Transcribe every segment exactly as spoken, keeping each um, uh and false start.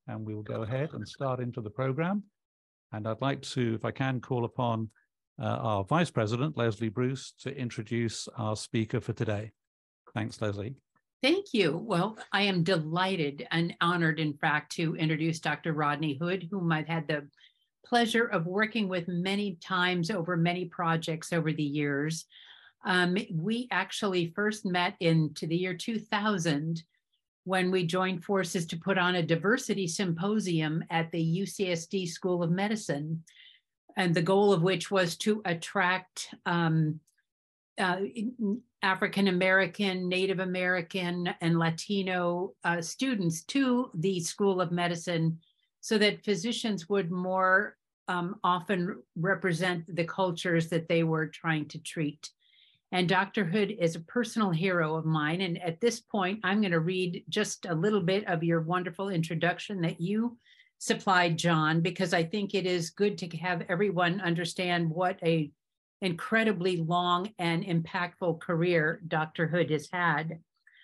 and we will go ahead and start into the program. And I'd like to, if I can, call upon uh, our Vice President, Leslie Bruce, to introduce our speaker for today. Thanks, Leslie. Thank you. Well, I am delighted and honored, in fact, to introduce Doctor Rodney Hood, whom I've had the pleasure of working with many times over many projects over the years. Um, we actually first met into the year two thousand when we joined forces to put on a diversity symposium at the U C S D School of Medicine, and the goal of which was to attract um, uh, African American, Native American, and Latino uh, students to the School of Medicine so that physicians would more um, often represent the cultures that they were trying to treat. And Doctor Hood is a personal hero of mine. And at this point, I'm going to read just a little bit of your wonderful introduction that you supplied, John, because I think it is good to have everyone understand what a incredibly long and impactful career Doctor Hood has had.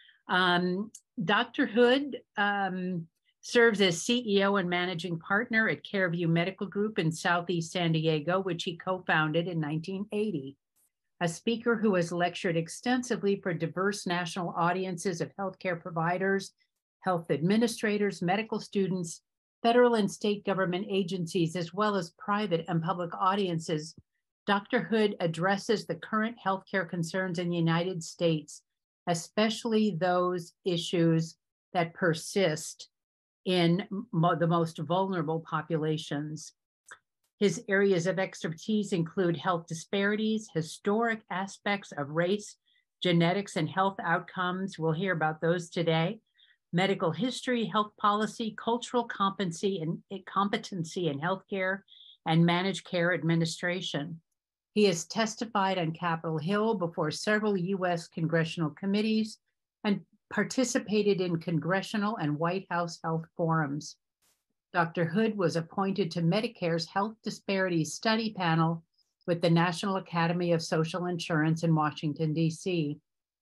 Um, Doctor Hood um, serves as C E O and managing partner at CareView Medical Group in Southeast San Diego, which he co-founded in nineteen eighty. A speaker who has lectured extensively for diverse national audiences of healthcare providers, health administrators, medical students, federal and state government agencies, as well as private and public audiences, Doctor Hood addresses the current healthcare concerns in the United States, especially those issues that persist in mo- the most vulnerable populations. His areas of expertise include health disparities, historic aspects of race, genetics, and health outcomes. We'll hear about those today. Medical history, health policy, cultural competency and competency in healthcare, and managed care administration. He has testified on Capitol Hill before several U S congressional committees and participated in congressional and White House health forums. Doctor Hood was appointed to Medicare's Health Disparities Study Panel with the National Academy of Social Insurance in Washington, D C.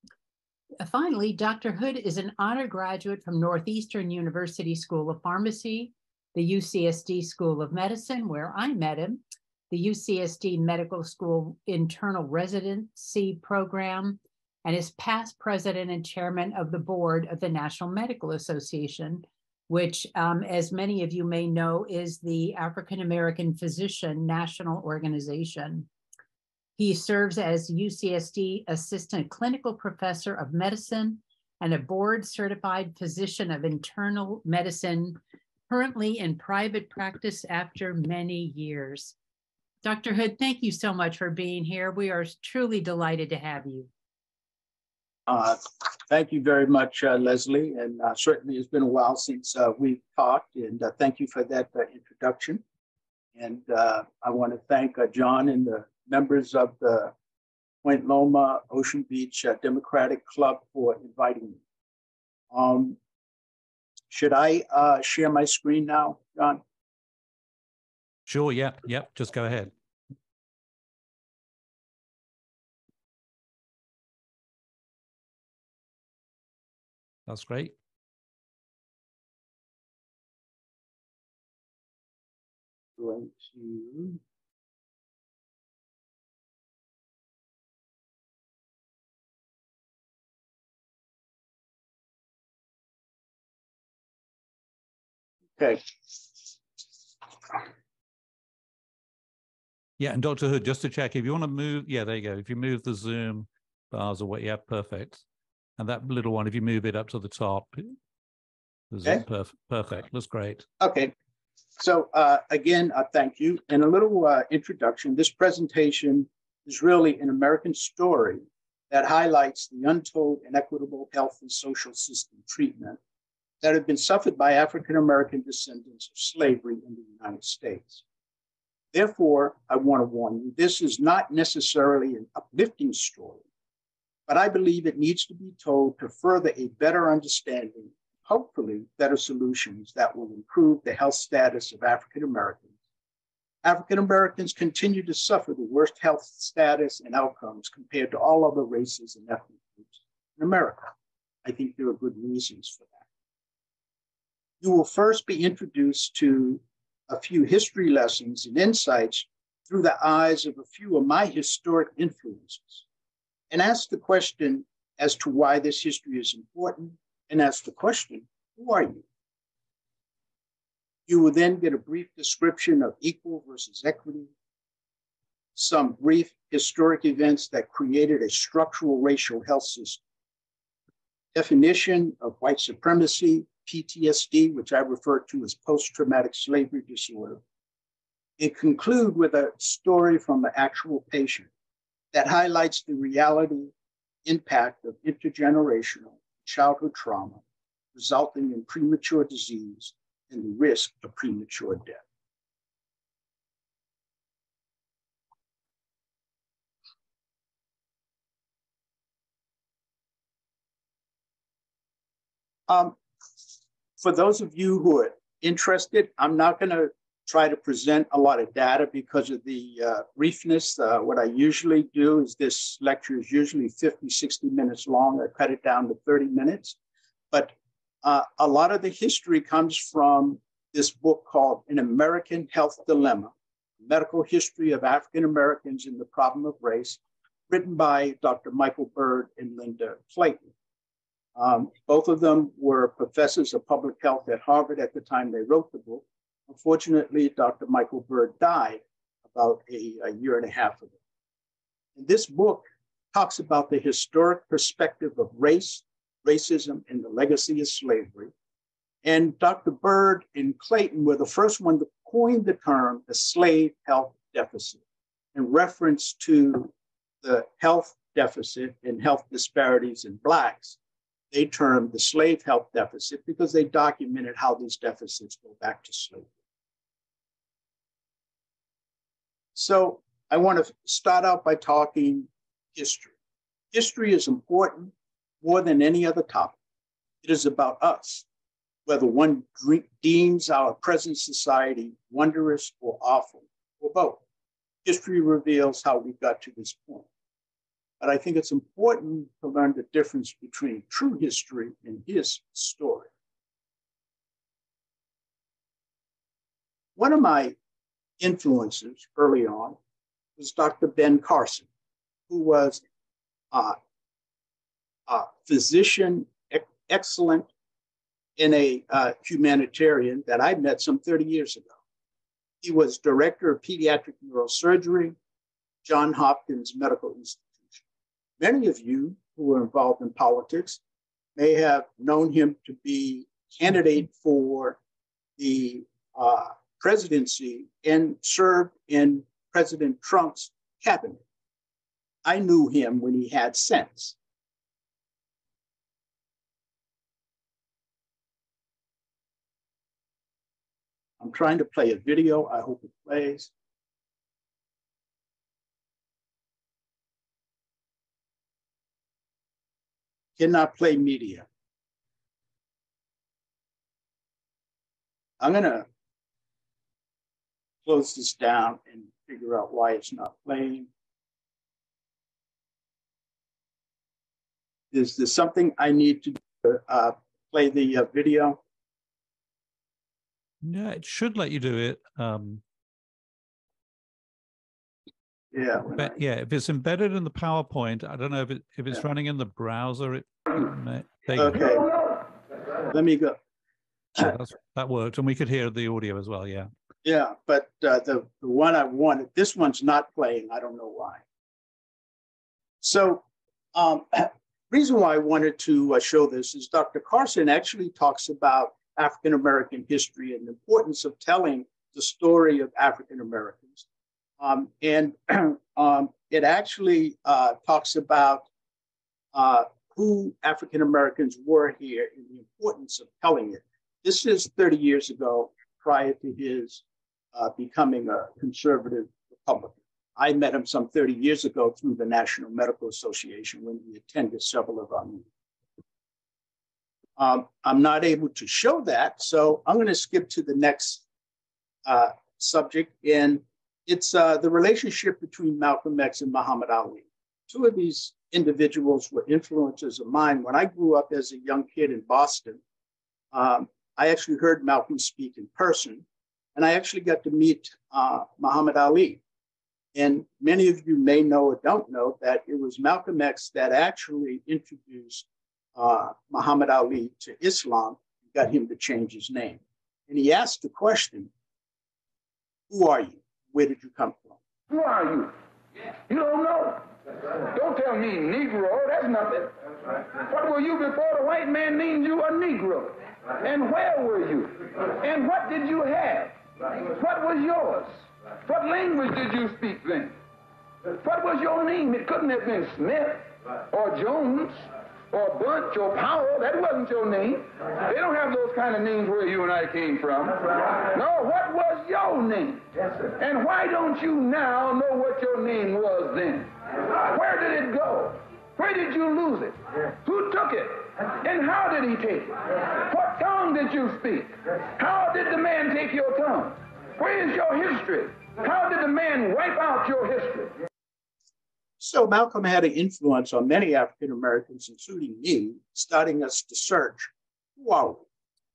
Finally, Doctor Hood is an honor graduate from Northeastern University School of Pharmacy, the U C S D School of Medicine, where I met him, the U C S D Medical School Internal Residency Program, and is past president and chairman of the board of the National Medical Association, which, um, as many of you may know, is the African American Physician National Organization. He serves as U C S D Assistant Clinical Professor of Medicine and a board-certified physician of internal medicine, currently in private practice after many years. Doctor Hood, thank you so much for being here. We are truly delighted to have you. Uh, thank you very much, uh, Leslie. And uh, certainly it's been a while since uh, we've talked, and uh, thank you for that uh, introduction. And uh, I want to thank uh, John and the members of the Point Loma Ocean Beach uh, Democratic Club for inviting me. Um, should I uh, share my screen now, John? Sure, yep, yep, just go ahead. That's great. Going to... Okay. Yeah, and Doctor Hood, just to check, if you want to move, yeah, there you go. If you move the Zoom bars away, yeah, perfect. And that little one, if you move it up to the top, the Zoom, okay. perf perfect, looks great. Okay, so uh, again, uh, thank you. And a little uh, introduction. This presentation is really an American story that highlights the untold inequitable health and social system treatment that have been suffered by African-American descendants of slavery in the United States. Therefore, I want to warn you, this is not necessarily an uplifting story, but I believe it needs to be told to further a better understanding, hopefully better solutions that will improve the health status of African Americans. African Americans continue to suffer the worst health status and outcomes compared to all other races and ethnic groups in America. I think there are good reasons for that. You will first be introduced to a few history lessons and insights through the eyes of a few of my historic influences, and ask the question as to why this history is important, and ask the question, who are you? You will then get a brief description of equal versus equity, some brief historic events that created a structural racial health system, definition of white supremacy, P T S D, which I refer to as post-traumatic slavery disorder, and conclude with a story from an actual patient that highlights the reality impact of intergenerational childhood trauma resulting in premature disease and the risk of premature death. Um, for those of you who are interested, I'm not going to try to present a lot of data because of the uh, briefness. Uh, what I usually do is this lecture is usually fifty, sixty minutes long. I cut it down to thirty minutes. But uh, a lot of the history comes from this book called An American Health Dilemma, Medical History of African Americans and the Problem of Race, written by Doctor Michael Bird and Linda Clayton. Um, both of them were professors of public health at Harvard at the time they wrote the book. Unfortunately, Doctor Michael Bird died about a, a year and a half ago. And this book talks about the historic perspective of race, racism, and the legacy of slavery. And Doctor Bird and Clayton were the first one to coin the term the slave health deficit in reference to the health deficit and health disparities in Blacks. They termed the slave health deficit because they documented how these deficits go back to slavery. So I want to start out by talking history. History is important more than any other topic. It is about us, whether one deems our present society wondrous or awful, or both. History reveals how we got to this point. But I think it's important to learn the difference between true history and his story. One of my influences early on was Doctor Ben Carson, who was uh, a physician, excellent, and a uh, humanitarian that I met some thirty years ago. He was director of pediatric neurosurgery, Johns Hopkins Medical Institute. Many of you who are involved in politics may have known him to be candidate for the uh, presidency and served in President Trump's cabinet. I knew him when he had sense. I'm trying to play a video. I hope it plays. Cannot play media. I'm gonna close this down and figure out why it's not playing. Is there something I need to uh, play the uh, video? Yeah, it should let you do it. Um, yeah. But I, yeah, if it's embedded in the PowerPoint, I don't know if it if it's yeah. running in the browser. It, it may, okay. Go. Let me go. Yeah, that's, that worked, and we could hear the audio as well. Yeah. Yeah, but uh, the the one I wanted, this one's not playing. I don't know why. So, um, reason why I wanted to uh, show this is Doctor Carson actually talks about African American history and the importance of telling the story of African Americans. Um, and um, it actually uh, talks about uh, who African Americans were here and the importance of telling it. This is thirty years ago, prior to his uh, becoming a conservative Republican. I met him some thirty years ago through the National Medical Association when he attended several of our meetings. Um, I'm not able to show that, so I'm going to skip to the next uh, subject, and it's uh, the relationship between Malcolm X and Muhammad Ali. Two of these individuals were influences of mine. When I grew up as a young kid in Boston, um, I actually heard Malcolm speak in person, and I actually got to meet uh, Muhammad Ali. And many of you may know or don't know that it was Malcolm X that actually introduced uh, Muhammad Ali to Islam, got him to change his name. And he asked the question, who are you? Where did you come from? Who are you? You don't know. Don't tell me Negro, that's nothing. What were you before the white man named you a Negro? And where were you? And what did you have? What was yours? What language did you speak then? What was your name? It couldn't have been Smith or Jones or Bunch or Powell. That wasn't your name. They don't have those kind of names where you and I came from. No, what was your name? And why don't you now know what your name was then? Where did it go? Where did you lose it? Who took it? And how did he take it? What tongue did you speak? How did the man take your tongue? Where is your history? How did the man wipe out your history? So Malcolm had an influence on many African Americans, including me, starting us to search, who are we?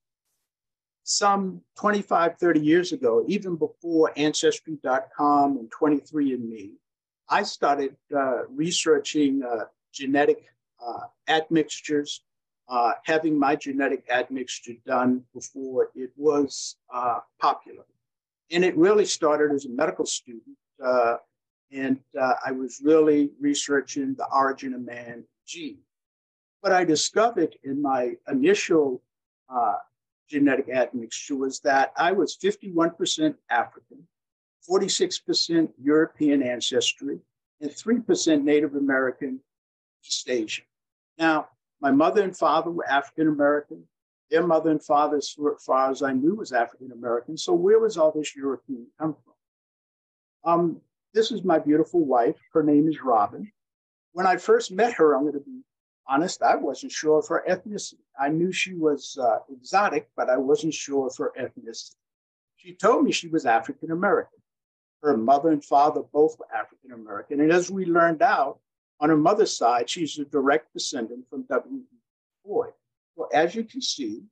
Some twenty-five, thirty years ago, even before Ancestry dot com and twenty-three and me, I started uh, researching uh, genetic uh, admixtures, uh, having my genetic admixture done before it was uh, popular. And it really started as a medical student. Uh, and uh, I was really researching the origin of man gene. What I discovered in my initial uh, genetic admixture was that I was fifty-one percent African, forty-six percent European ancestry, and three percent Native American, East Asian. Now, my mother and father were African American. Their mother and father, as far as I knew, was African American. So where was all this European come from? Um, this is my beautiful wife. Her name is Robin. When I first met her, I'm going to be honest, I wasn't sure of her ethnicity. I knew she was uh, exotic, but I wasn't sure of her ethnicity. She told me she was African American. Her mother and father both were African American. And as we learned out, on her mother's side, she's a direct descendant from W E Boyd. Well, as you can see,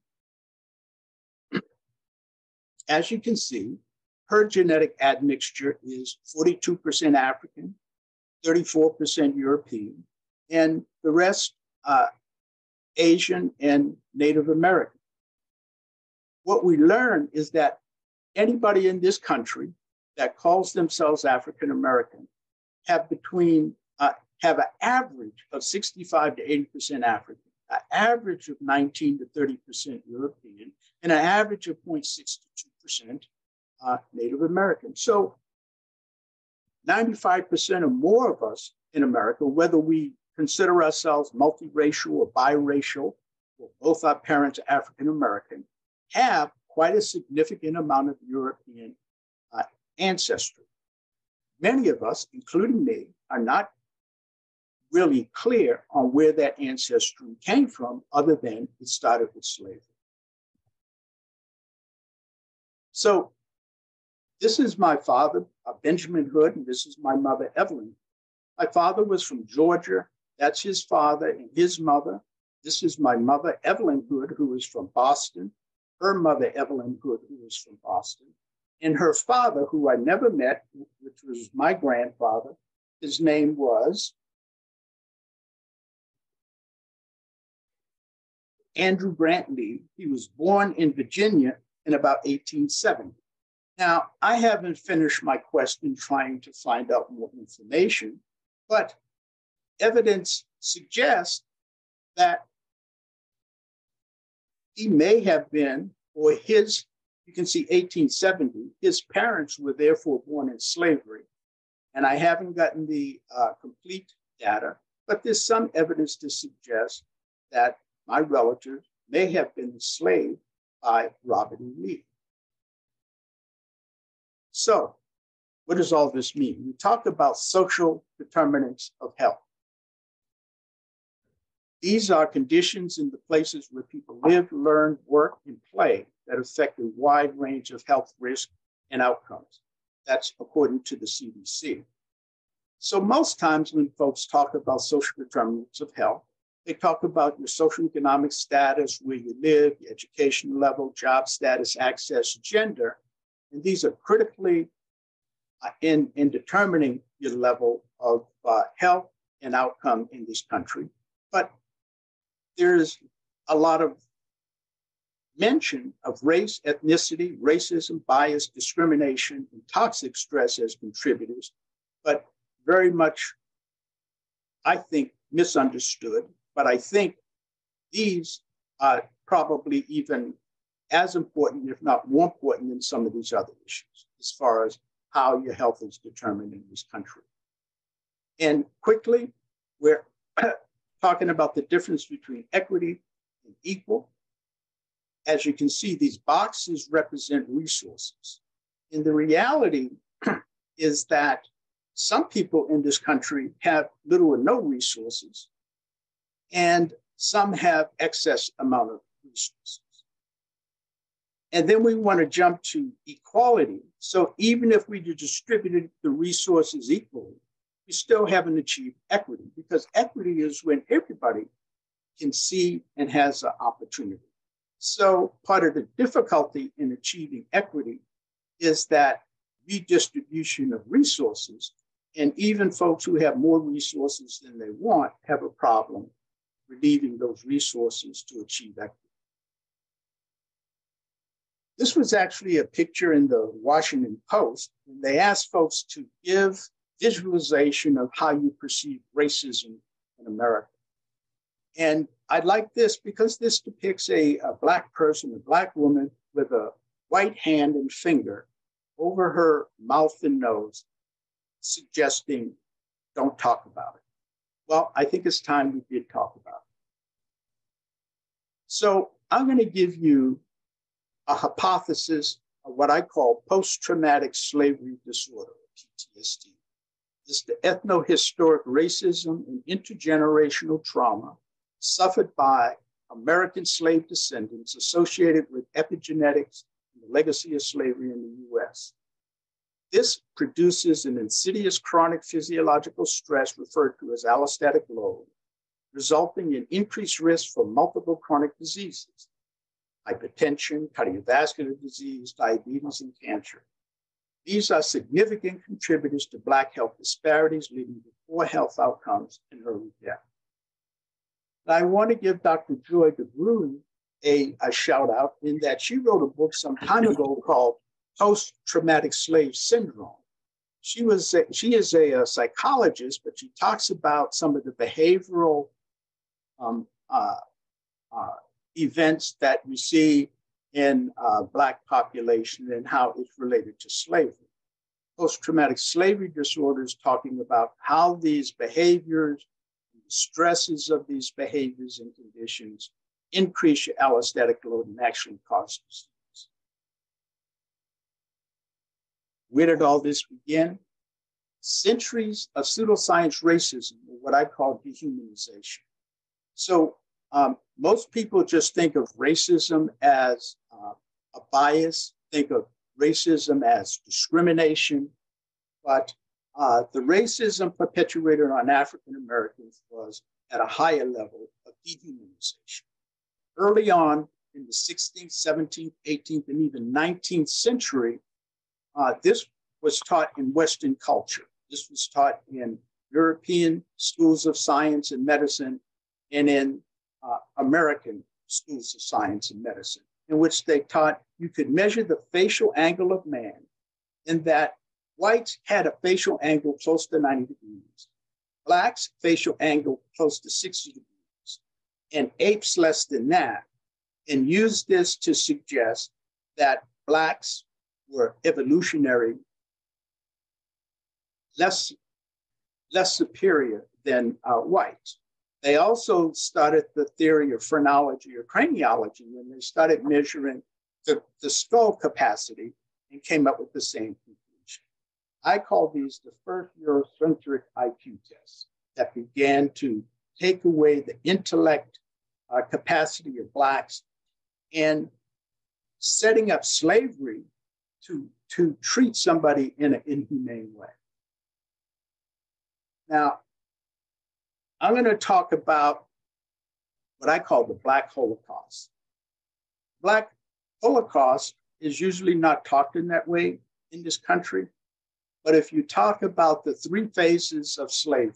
as you can see, her genetic admixture is forty-two percent African, thirty-four percent European, and the rest uh, Asian and Native American. What we learn is that anybody in this country that calls themselves African American have between uh, have an average of sixty-five to eighty percent African, an average of nineteen to thirty percent European, and an average of zero point six to two percent uh, Native American. So ninety-five percent or more of us in America, whether we consider ourselves multiracial or biracial, or both our parents are African American, have quite a significant amount of European uh, ancestry. Many of us, including me, are not really clear on where that ancestry came from, other than it started with slavery. So this is my father, uh, Benjamin Hood, and this is my mother, Evelyn. My father was from Georgia. That's his father and his mother. This is my mother, Evelyn Hood, who is from Boston. Her mother, Evelyn Hood, who is from Boston. And her father, who I never met, which was my grandfather, his name was Andrew Grant Lee. He was born in Virginia in about eighteen seventy. Now, I haven't finished my quest in trying to find out more information, but evidence suggests that he may have been, or his, you can see eighteen seventy, his parents were therefore born in slavery. And I haven't gotten the uh, complete data, but there's some evidence to suggest that my relatives may have been enslaved by Robert E. Lee. So what does all this mean? We talk about social determinants of health. These are conditions in the places where people live, learn, work, and play that affect a wide range of health risks and outcomes. That's according to the C D C. So most times when folks talk about social determinants of health, They talk about your social economic status, where you live, your education level, job status, access, gender. And these are critically uh, in, in determining your level of uh, health and outcome in this country. But there's a lot of mention of race, ethnicity, racism, bias, discrimination, and toxic stress as contributors, but very much, I think, misunderstood. But I think these are probably even as important, if not more important, than some of these other issues, as far as how your health is determined in this country. And quickly, we're talking about the difference between equity and equal. As you can see, these boxes represent resources. And the reality is that some people in this country have little or no resources, and some have excess amount of resources. And then we want to jump to equality. So even if we distributed the resources equally, we still haven't achieved equity, because equity is when everybody can see and has an opportunity. So part of the difficulty in achieving equity is that redistribution of resources, and even folks who have more resources than they want have a problem relieving those resources to achieve equity. This was actually a picture in the Washington Post, and they asked folks to give visualization of how you perceive racism in America. And I like this because this depicts a, a Black person, a Black woman with a white hand and finger over her mouth and nose, suggesting, don't talk about it. Well, I think it's time we did talk about it. So I'm going to give you a hypothesis of what I call post-traumatic slavery disorder, P T S D. It's the ethnohistoric racism and intergenerational trauma suffered by American slave descendants associated with epigenetics and the legacy of slavery in the U S. This produces an insidious chronic physiological stress referred to as allostatic load, resulting in increased risk for multiple chronic diseases, hypertension, cardiovascular disease, diabetes, and cancer. These are significant contributors to Black health disparities, leading to poor health outcomes and early death. I want to give Doctor Joy DeBruyn a, a shout out in that she wrote a book some time ago called Post-Traumatic Slave Syndrome. She, was a, she is a, a psychologist, but she talks about some of the behavioral um, uh, uh, events that we see in uh, Black population and how it's related to slavery. Post-traumatic slavery disorder is talking about how these behaviors, the stresses of these behaviors and conditions increase your allostatic load and actually cause disease. Where did all this begin? Centuries of pseudoscience racism, or what I call dehumanization. So um, most people just think of racism as uh, a bias, think of racism as discrimination, but uh, the racism perpetuated on African Americans was at a higher level of dehumanization. Early on in the sixteenth, seventeenth, eighteenth, and even nineteenth century, uh, this was taught in Western culture. This was taught in European schools of science and medicine and in uh, American schools of science and medicine, in which they taught you could measure the facial angle of man, and that whites had a facial angle close to ninety degrees, Blacks facial angle close to sixty degrees, and apes less than that, and used this to suggest that Blacks were evolutionary, less, less superior than uh, whites. They also started the theory of phrenology or craniology when they started measuring the, the skull capacity and came up with the same conclusion. I call these the first Eurocentric I Q tests that began to take away the intellect uh, capacity of Blacks and setting up slavery to, to treat somebody in an inhumane way. Now, I'm going to talk about what I call the Black Holocaust. Black Holocaust is usually not talked in that way in this country, but if you talk about the three phases of slavery,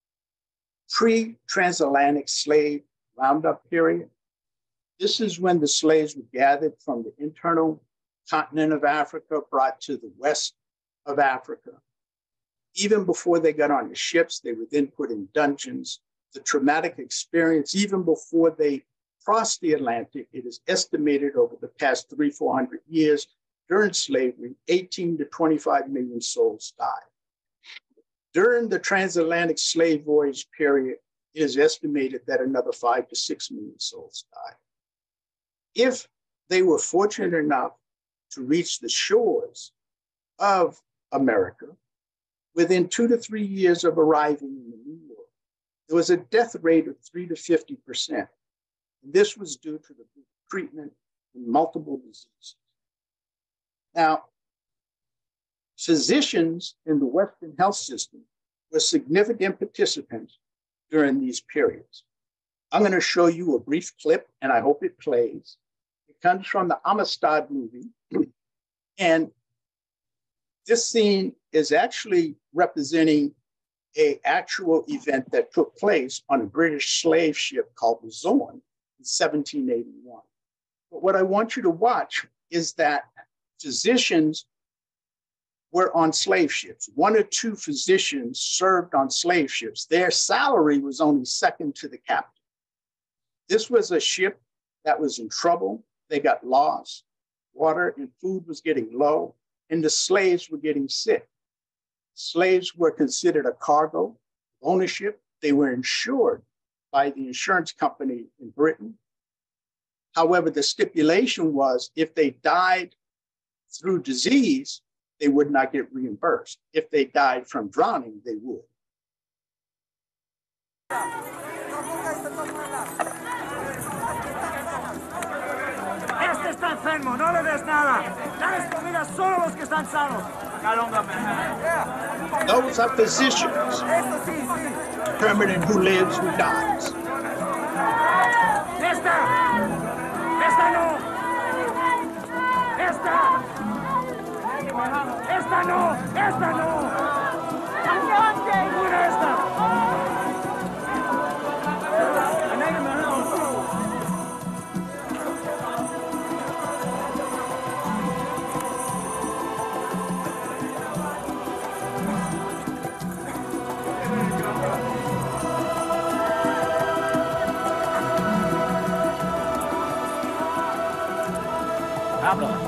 pre-transatlantic slave roundup period, this is when the slaves were gathered from the internal continent of Africa, brought to the west of Africa. Even before they got on the ships, they were then put in dungeons. The traumatic experience, even before they crossed the Atlantic, it is estimated over the past three, four hundred years during slavery, eighteen to twenty-five million souls died. During the transatlantic slave voyage period, it is estimated that another five to six million souls died. If they were fortunate enough to reach the shores of America, within two to three years of arriving in the New World, there was a death rate of three to fifty percent. And this was due to the treatment of multiple diseases. Now, physicians in the Western health system were significant participants during these periods. I'm going to show you a brief clip, and I hope it plays. It comes from the Amistad movie. And this scene is actually representing an actual event that took place on a British slave ship called the Zorn in seventeen eighty-one. But what I want you to watch is that physicians were on slave ships. One or two physicians served on slave ships. Their salary was only second to the captain. This was a ship that was in trouble. They got lost. Water and food was getting low, and the slaves were getting sick. Slaves were considered a cargo ownership. They were insured by the insurance company in Britain. However, the stipulation was if they died through disease, they would not get reimbursed. If they died from drowning, they would. Este está enfermo, no le des nada. Dales comida solo los que están sanos. Those are physicians determining who lives, who dies. Esta, esta no. Esta. Esta no, esta no. Ninguna esta. Habla.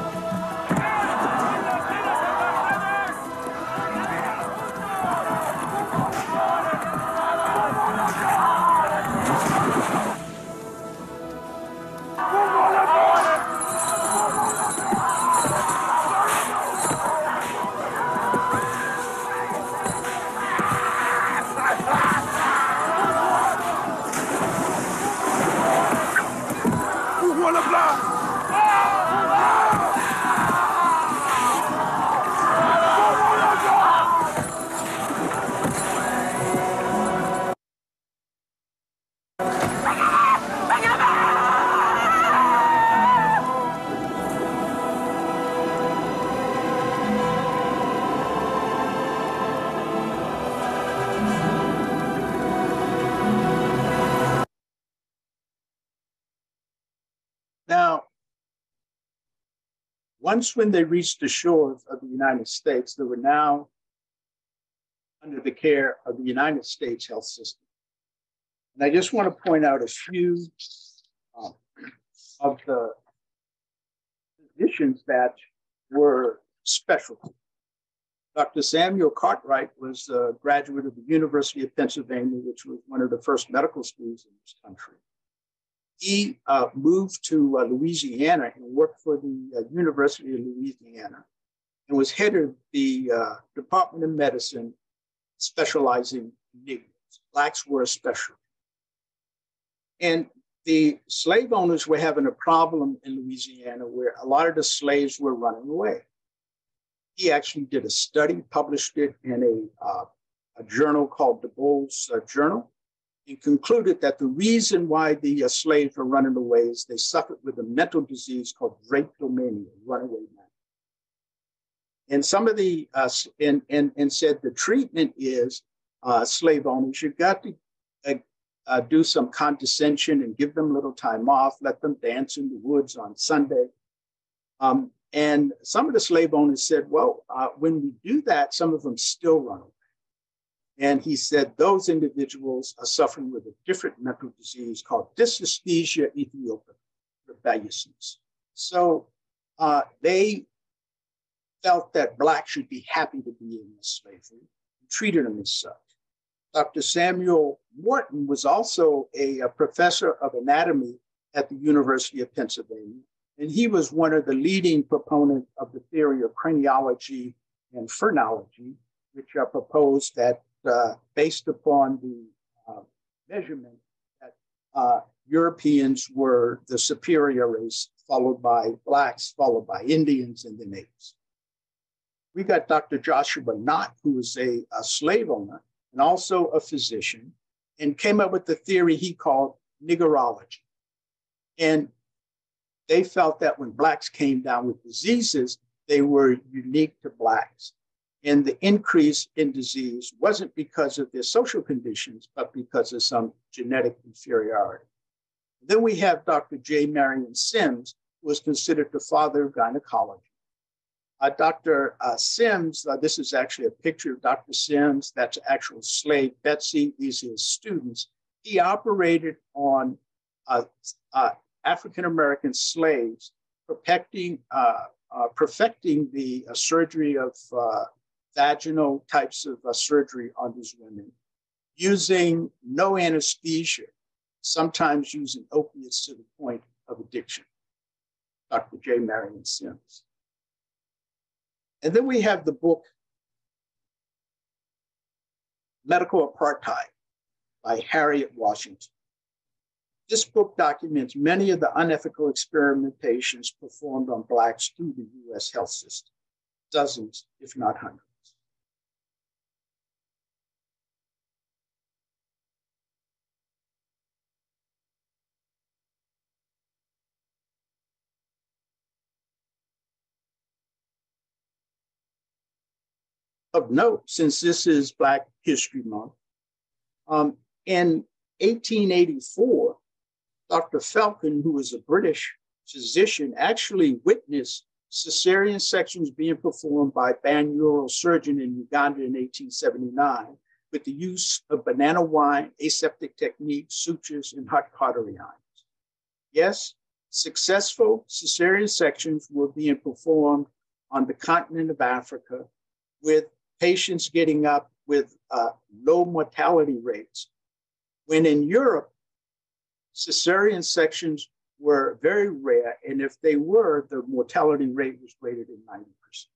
Now, once when they reached the shores of the United States, they were now under the care of the United States health system. And I just want to point out a few um, of the physicians that were special. Doctor Samuel Cartwright was a graduate of the University of Pennsylvania, which was one of the first medical schools in this country. He uh, moved to uh, Louisiana and worked for the uh, University of Louisiana and was head of the uh, Department of Medicine specializing in Negroes. Blacks were a specialty. And the slave owners were having a problem in Louisiana where a lot of the slaves were running away. He actually did a study, published it in a, uh, a journal called the Bulls uh, Journal. and concluded that the reason why the uh, slaves were running away is they suffered with a mental disease called drapetomania, runaway man. And some of the, uh, and, and, and said the treatment is uh, slave owners, you've got to uh, uh, do some condescension and give them a little time off, let them dance in the woods on Sunday. Um, and some of the slave owners said, well, uh, when we do that, some of them still run away. And he said those individuals are suffering with a different mental disease called dysesthesia Ethiopica, rebelliousness. So uh, they felt that Blacks should be happy to be in slavery and treated them as such. Doctor Samuel Morton was also a, a professor of anatomy at the University of Pennsylvania, and he was one of the leading proponents of the theory of craniology and phrenology, which are proposed that uh, based upon the uh, measurement that uh, Europeans were the superior race, followed by Blacks, followed by Indians, and the natives. We got Doctor Joshua Knott, who was a, a slave owner and also a physician, and came up with the theory he called niggerology. And they felt that when Blacks came down with diseases, they were unique to Blacks. And the increase in disease wasn't because of their social conditions, but because of some genetic inferiority. Then we have Doctor J. Marion Sims, who was considered the father of gynecology. Uh, Doctor Uh, Sims, uh, this is actually a picture of Doctor Sims, that's actual slave Betsy, these are his students. He operated on uh, uh, African-American slaves, perfecting, uh, uh, perfecting the uh, surgery of uh, vaginal types of uh, surgery on these women, using no anesthesia, sometimes using opiates to the point of addiction. Doctor J. Marion Sims. And then we have the book, Medical Apartheid by Harriet Washington. This book documents many of the unethical experimentations performed on Blacks through the U S health system, dozens, if not hundreds. Of note, since this is Black History Month, um, in eighteen eighty-four, Doctor Falcon, who was a British physician, actually witnessed cesarean sections being performed by a band-neural surgeon in Uganda in eighteen seventy-nine with the use of banana wine, aseptic techniques, sutures, and hot cautery irons. Yes, successful cesarean sections were being performed on the continent of Africa with patients getting up with uh, low mortality rates. When in Europe, cesarean sections were very rare, and if they were, the mortality rate was greater than ninety percent.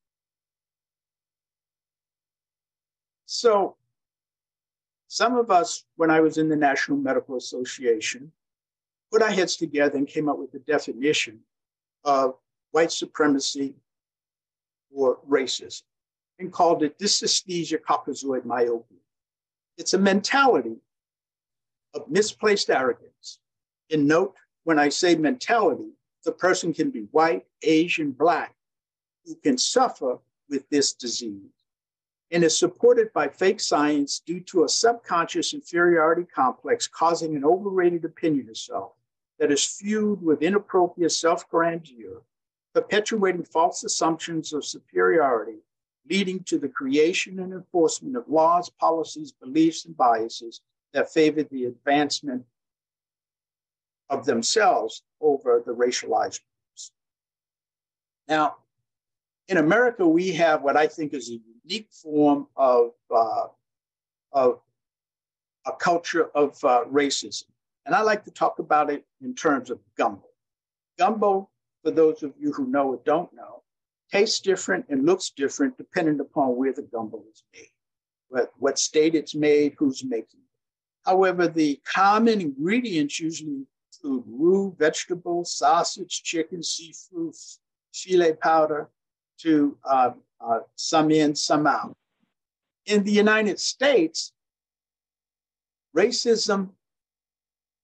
So some of us, when I was in the National Medical Association, put our heads together and came up with a definition of white supremacy or racism, and called it dysesthesia caucasoid myopia. It's a mentality of misplaced arrogance. And note, when I say mentality, the person can be white, Asian, Black, who can suffer with this disease, and is supported by fake science due to a subconscious inferiority complex causing an overrated opinion of self that is fueled with inappropriate self-grandeur, perpetuating false assumptions of superiority, leading to the creation and enforcement of laws, policies, beliefs, and biases that favor the advancement of themselves over the racialized groups. Now, in America, we have what I think is a unique form of, uh, of a culture of uh, racism. And I like to talk about it in terms of gumbo. Gumbo, for those of you who know or don't know, tastes different and looks different depending upon where the gumbo is made, what, what state it's made, who's making it. However, the common ingredients usually include roux, vegetables, sausage, chicken, seafood, filet powder, to uh, uh, some in, some out. In the United States, racism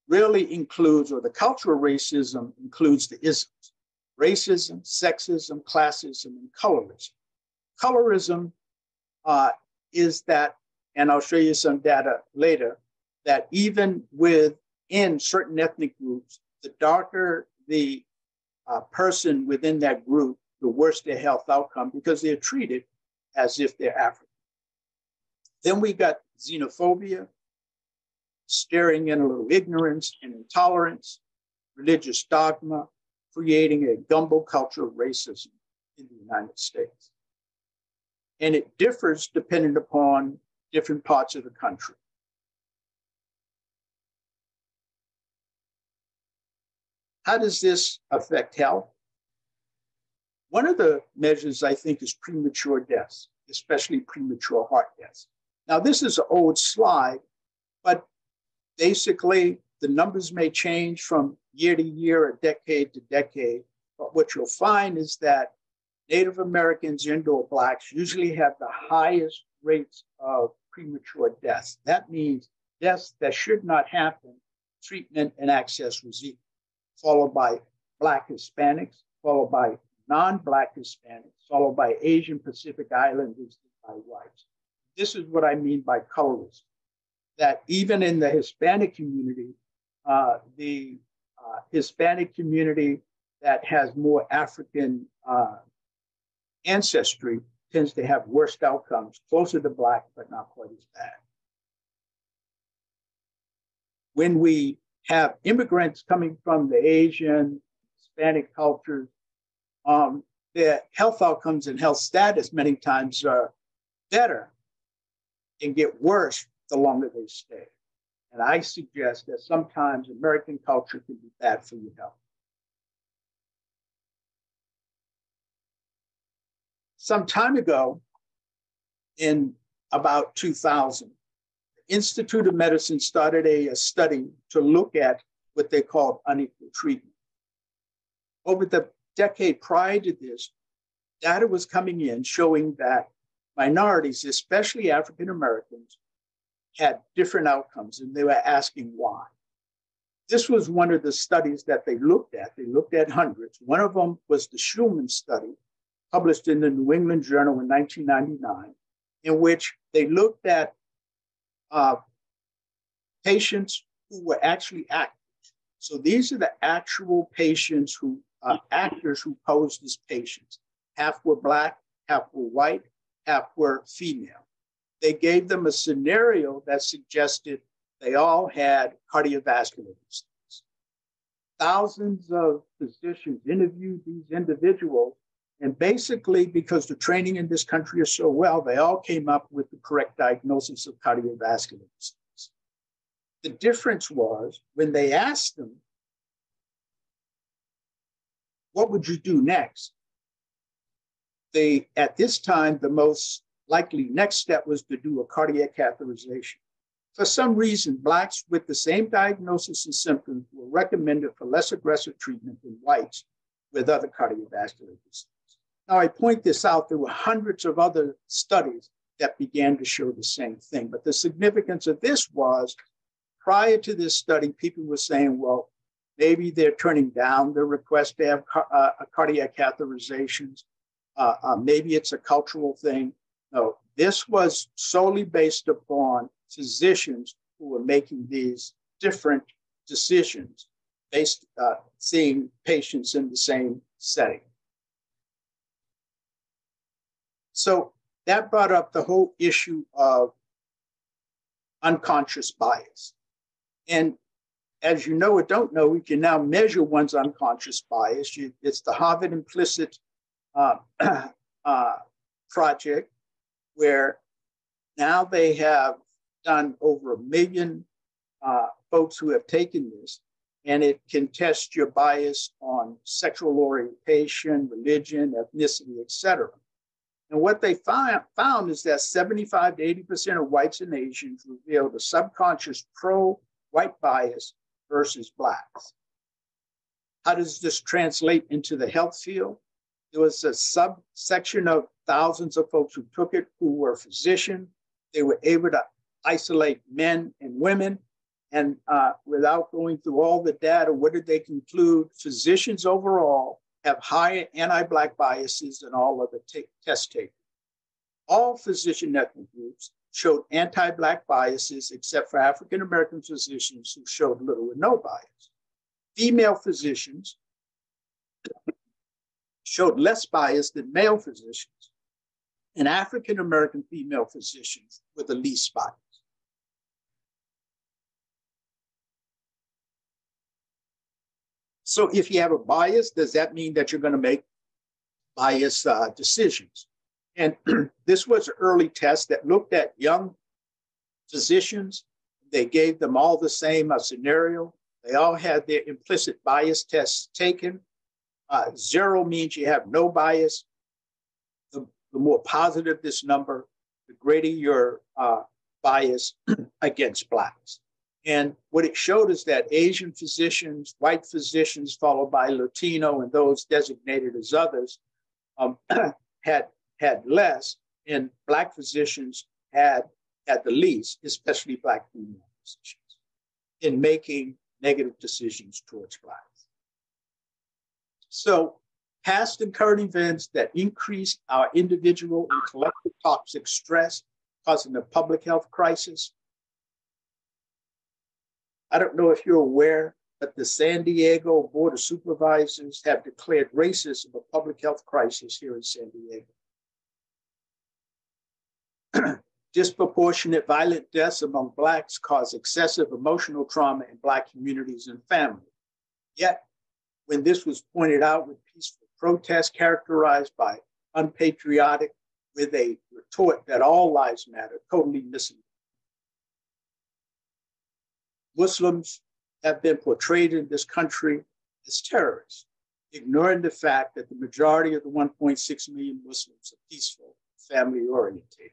really includes, or the cultural racism includes the isms: racism, sexism, classism, and colorism. Colorism uh, is that, and I'll show you some data later, that even within certain ethnic groups, the darker the uh, person within that group, the worse their health outcome, because they're treated as if they're African. Then we got xenophobia, staring in a little ignorance and intolerance, religious dogma, creating a gumbo culture of racism in the United States. And it differs depending upon different parts of the country. How does this affect health? One of the measures, I think, is premature deaths, especially premature heart deaths. Now, this is an old slide, but basically the numbers may change from year to year or decade to decade. But what you'll find is that Native Americans and/or Blacks usually have the highest rates of premature deaths. That means deaths that should not happen, treatment and access was equal, followed by Black Hispanics, followed by non-Black Hispanics, followed by Asian Pacific Islanders, and by whites. This is what I mean by colorism, that even in the Hispanic community, uh, the uh, Hispanic community that has more African uh, ancestry tends to have worse outcomes, closer to Black, but not quite as bad. When we have immigrants coming from the Asian, Hispanic cultures, um, their health outcomes and health status many times are better and get worse the longer they stay. And I suggest that sometimes American culture can be bad for your health. Some time ago, in about two thousand, the Institute of Medicine started a, a study to look at what they called unequal treatment. Over the decade prior to this, data was coming in showing that minorities, especially African Americans, had different outcomes, and they were asking why. This was one of the studies that they looked at. They looked at hundreds. One of them was the Schulman study, published in the New England Journal in nineteen ninety-nine, in which they looked at uh, patients who were actually actors. So these are the actual patients who, uh, actors who posed as patients. Half were Black, half were white, half were female. They gave them a scenario that suggested they all had cardiovascular disease. Thousands of physicians interviewed these individuals, and basically, because the training in this country is so well, they all came up with the correct diagnosis of cardiovascular disease. The difference was when they asked them, what would you do next? They, at this time, the most likely next step was to do a cardiac catheterization. For some reason, Blacks with the same diagnosis and symptoms were recommended for less aggressive treatment than whites with other cardiovascular disease. Now, I point this out, there were hundreds of other studies that began to show the same thing. But the significance of this was, prior to this study, people were saying, well, maybe they're turning down the request to have uh, cardiac catheterizations. Uh, uh, maybe it's a cultural thing. No, this was solely based upon physicians who were making these different decisions based uh, seeing patients in the same setting. So that brought up the whole issue of unconscious bias. And as you know or don't know, we can now measure one's unconscious bias. You, it's the Harvard Implicit uh, uh, project, where now they have done over a million uh, folks who have taken this, and it can test your bias on sexual orientation, religion, ethnicity, et cetera. And what they found, found is that seventy-five to eighty percent of whites and Asians revealed a subconscious pro-white bias versus Blacks. How does this translate into the health field? There was a subsection of thousands of folks who took it who were physicians. They were able to isolate men and women, And uh, without going through all the data, what did they conclude? Physicians overall have higher anti-Black biases than all other test takers. All physician ethnic groups showed anti-Black biases except for African-American physicians who showed little or no bias. Female physicians showed less bias than male physicians, and African-American female physicians were the least biased. So if you have a bias, does that mean that you're going to make biased uh, decisions? And this was an early test that looked at young physicians. They gave them all the same uh, scenario. They all had their implicit bias tests taken. Uh, zero means you have no bias. The, the more positive this number, the greater your uh, bias against Blacks. And what it showed is that Asian physicians, white physicians, followed by Latino and those designated as others, um, had, had less, and Black physicians had, had the least, especially Black female physicians, in making negative decisions towards Blacks. So past and current events that increase our individual and collective toxic stress, causing a public health crisis. I don't know if you're aware, but the San Diego Board of Supervisors have declared racism a public health crisis here in San Diego. Disproportionate violent deaths among Blacks cause excessive emotional trauma in Black communities and families. Yet, when this was pointed out with peaceful protests characterized by unpatriotic, with a retort that all lives matter, totally missing. Muslims have been portrayed in this country as terrorists, ignoring the fact that the majority of the one point six million Muslims are peaceful, family oriented.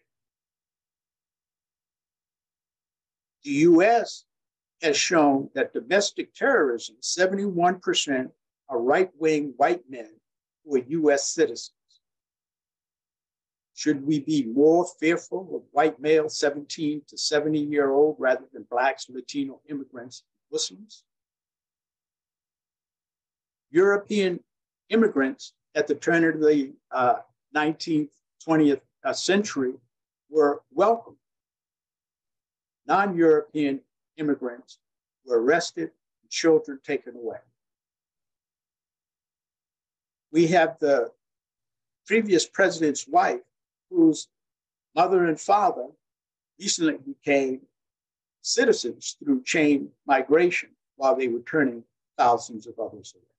The U S has shown that domestic terrorism, seventy-one percent are right-wing white men who are U S citizens. Should we be more fearful of white males seventeen to seventy year old rather than Blacks, Latino immigrants, and Muslims? European immigrants at the turn of the uh, nineteenth, twentieth uh, century were welcome. Non-European immigrants were arrested and children taken away. We have the previous president's wife, whose mother and father recently became citizens through chain migration while they were turning thousands of others away.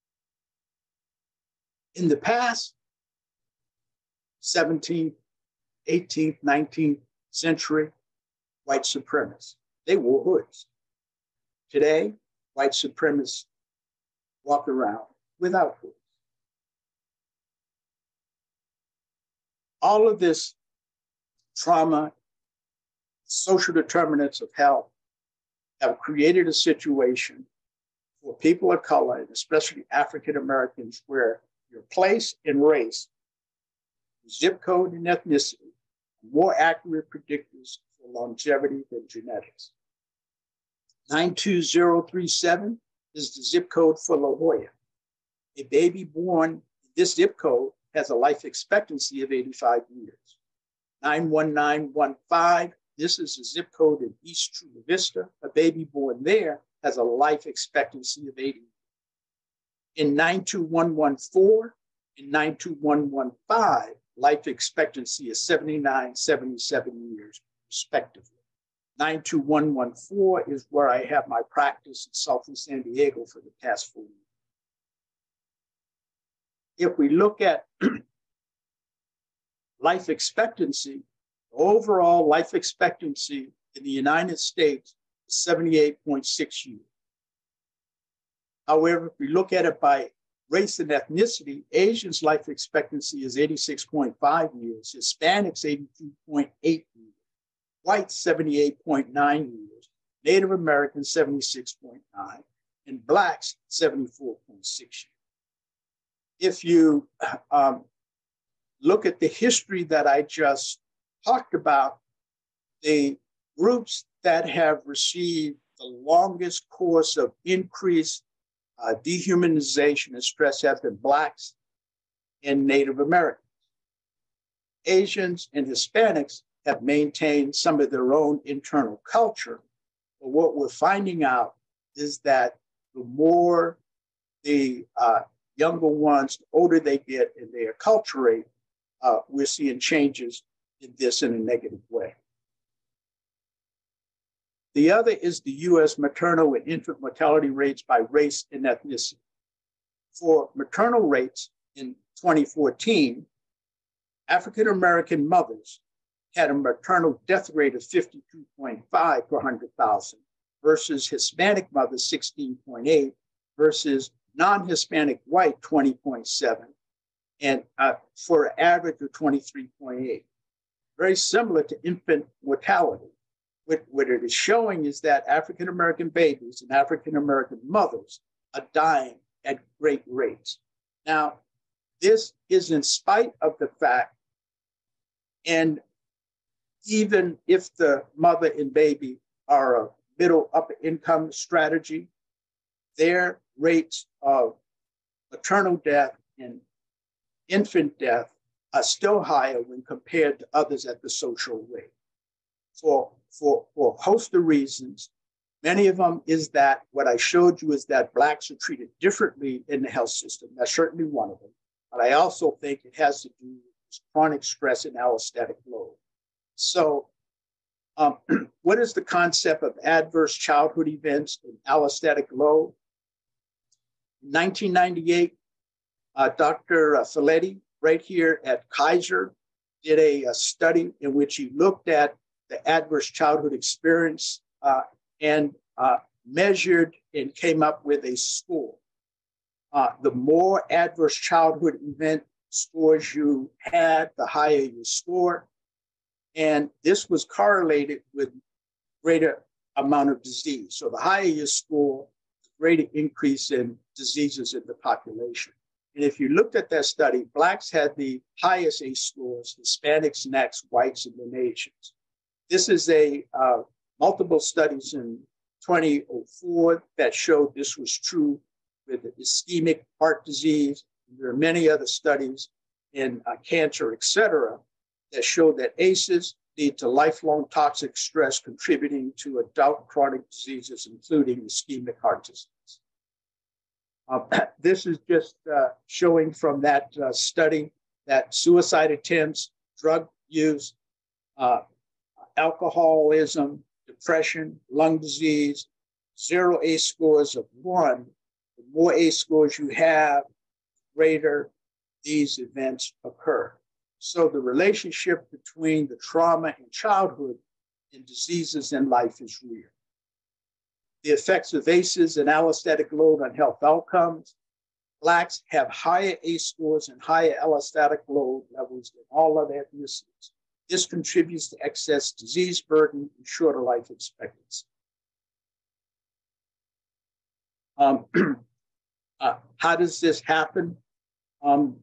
In the past, seventeenth, eighteenth, nineteenth century, white supremacists, they wore hoods. Today, white supremacists walk around without hoods. All of this trauma, social determinants of health have created a situation for people of color, and especially African Americans, where your place and race, zip code and ethnicity, are more accurate predictors for longevity than genetics. nine two zero three seven is the zip code for La Jolla. A baby born in this zip code has a life expectancy of eighty-five years. nine one nine one five, this is a zip code in East Chula Vista. A baby born there has a life expectancy of eighty. In nine two one one four and nine two one one five, life expectancy is seventy-nine, seventy-seven years, respectively. nine two one one four is where I have my practice in Southeast San Diego for the past four years. If we look at life expectancy, overall life expectancy in the United States is seventy-eight point six years. However, if we look at it by race and ethnicity, Asians' life expectancy is eighty-six point five years, Hispanics eighty-two point eight years, whites seventy-eight point nine years, Native Americans seventy-six point nine, and Blacks seventy-four point six years. If you um, look at the history that I just talked about, the groups that have received the longest course of increased uh, dehumanization and stress have been Blacks and Native Americans. Asians and Hispanics have maintained some of their own internal culture, but what we're finding out is that the more the uh, younger ones, the older they get in their acculturate, uh, we're seeing changes in this in a negative way. The other is the U S maternal and infant mortality rates by race and ethnicity. For maternal rates in twenty fourteen, African-American mothers had a maternal death rate of fifty-two point five per one hundred thousand versus Hispanic mothers sixteen point eight versus non-Hispanic white twenty point seven, and uh, for an average of twenty-three point eight. Very similar to infant mortality. What, what it is showing is that African-American babies and African-American mothers are dying at great rates. Now, this is in spite of the fact, and even if the mother and baby are a middle upper income strategy, their rates of maternal death and infant death are still higher when compared to others at the social rate. For, for, for a host of reasons, many of them is that what I showed you is that Blacks are treated differently in the health system. That's certainly one of them. But I also think it has to do with chronic stress and allostatic load. So um, what is the concept of adverse childhood events and allostatic load? In nineteen ninety-eight, uh, Doctor Feletti, right here at Kaiser, did a, a study in which he looked at the adverse childhood experience uh, and uh, measured and came up with a score. Uh, the more adverse childhood event scores you had, the higher your score. And this was correlated with greater amount of disease. So the higher your score, the greater increase in diseases in the population. And if you looked at that study, Blacks had the highest A C E scores, Hispanics next, whites, and then Asians. This is a uh, multiple studies in twenty oh four that showed this was true with ischemic heart disease. There are many other studies in uh, cancer, et cetera, that show that A C Es lead to lifelong toxic stress contributing to adult chronic diseases, including ischemic heart disease. Uh, this is just uh, showing from that uh, study that suicide attempts, drug use, uh, alcoholism, depression, lung disease, zero A C E scores of one. The more A C E scores you have, the greater these events occur. So the relationship between the trauma in childhood and diseases in life is real. The effects of A C Es and allostatic load on health outcomes. Blacks have higher A C E scores and higher allostatic load levels than all other ethnicities. This contributes to excess disease burden and shorter life expectancy. Um, uh, how does this happen? Um,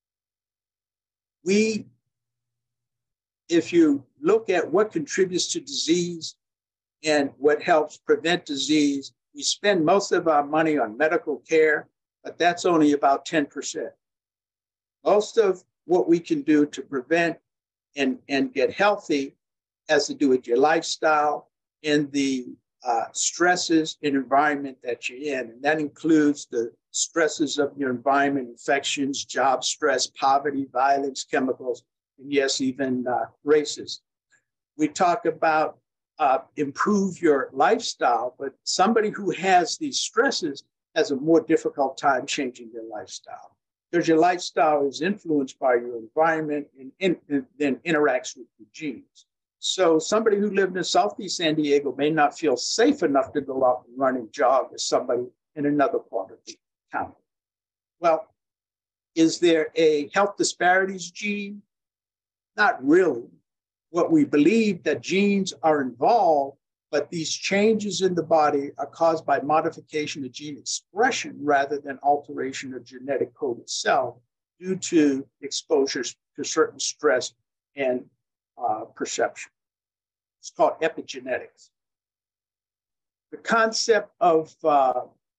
we, if you look at what contributes to disease and what helps prevent disease, we spend most of our money on medical care, but that's only about ten percent. Most of what we can do to prevent and, and get healthy has to do with your lifestyle and the uh, stresses and environment that you're in. And that includes the stresses of your environment, infections, job stress, poverty, violence, chemicals, and yes, even uh, racism. We talk about uh, improve your lifestyle, but somebody who has these stresses has a more difficult time changing their lifestyle, because your lifestyle is influenced by your environment and, in, and then interacts with your genes. So somebody who lived in Southeast San Diego may not feel safe enough to go out and run and jog as somebody in another part of the town. Well, is there a health disparities gene? Not really. What we believe that genes are involved, but these changes in the body are caused by modification of gene expression rather than alteration of genetic code itself due to exposures to certain stress and uh, perception. It's called epigenetics. The concept of uh,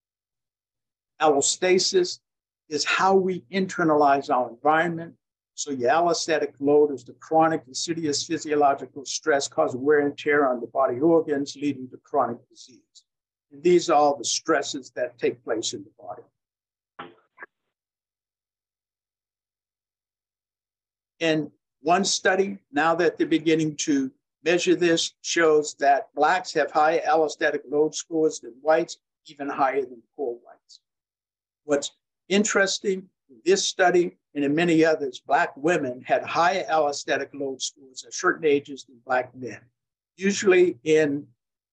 allostasis is how we internalize our environment. So your allostatic load is the chronic insidious physiological stress causing wear and tear on the body organs, leading to chronic disease. And these are all the stresses that take place in the body. And one study, now that they're beginning to measure this, shows that Blacks have higher allostatic load scores than whites, even higher than poor whites. What's interesting in this study and in many others, Black women had higher allostatic load scores at certain ages than Black men. Usually in,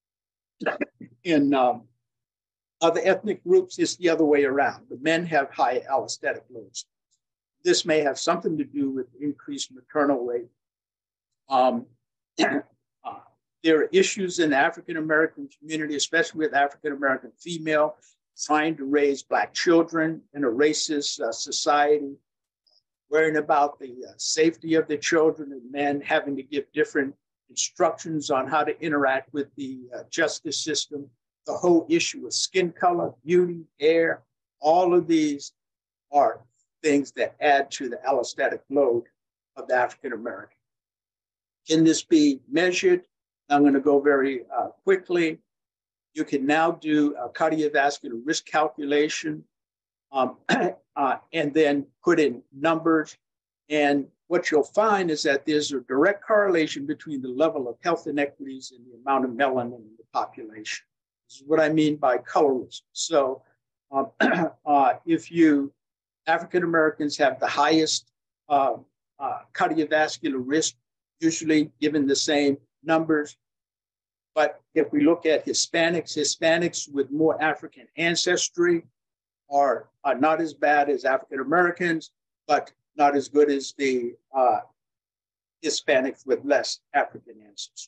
in um, other ethnic groups, it's the other way around. The men have higher allostatic load scores. This may have something to do with increased maternal rate. Um, uh, there are issues in the African-American community, especially with African-American female, trying to raise Black children in a racist uh, society, worrying about the uh, safety of the children and men having to give different instructions on how to interact with the uh, justice system. The whole issue of skin color, beauty, hair, all of these are things that add to the allostatic load of the African American. Can this be measured? I'm going to go very uh, quickly. You can now do a cardiovascular risk calculation um, uh, and then put in numbers. And what you'll find is that there's a direct correlation between the level of health inequities and the amount of melanin in the population. This is what I mean by colorism. So um, uh, if you African Americans have the highest uh, uh, cardiovascular risk, usually given the same numbers. But if we look at Hispanics, Hispanics with more African ancestry are, are not as bad as African Americans, but not as good as the uh, Hispanics with less African ancestry.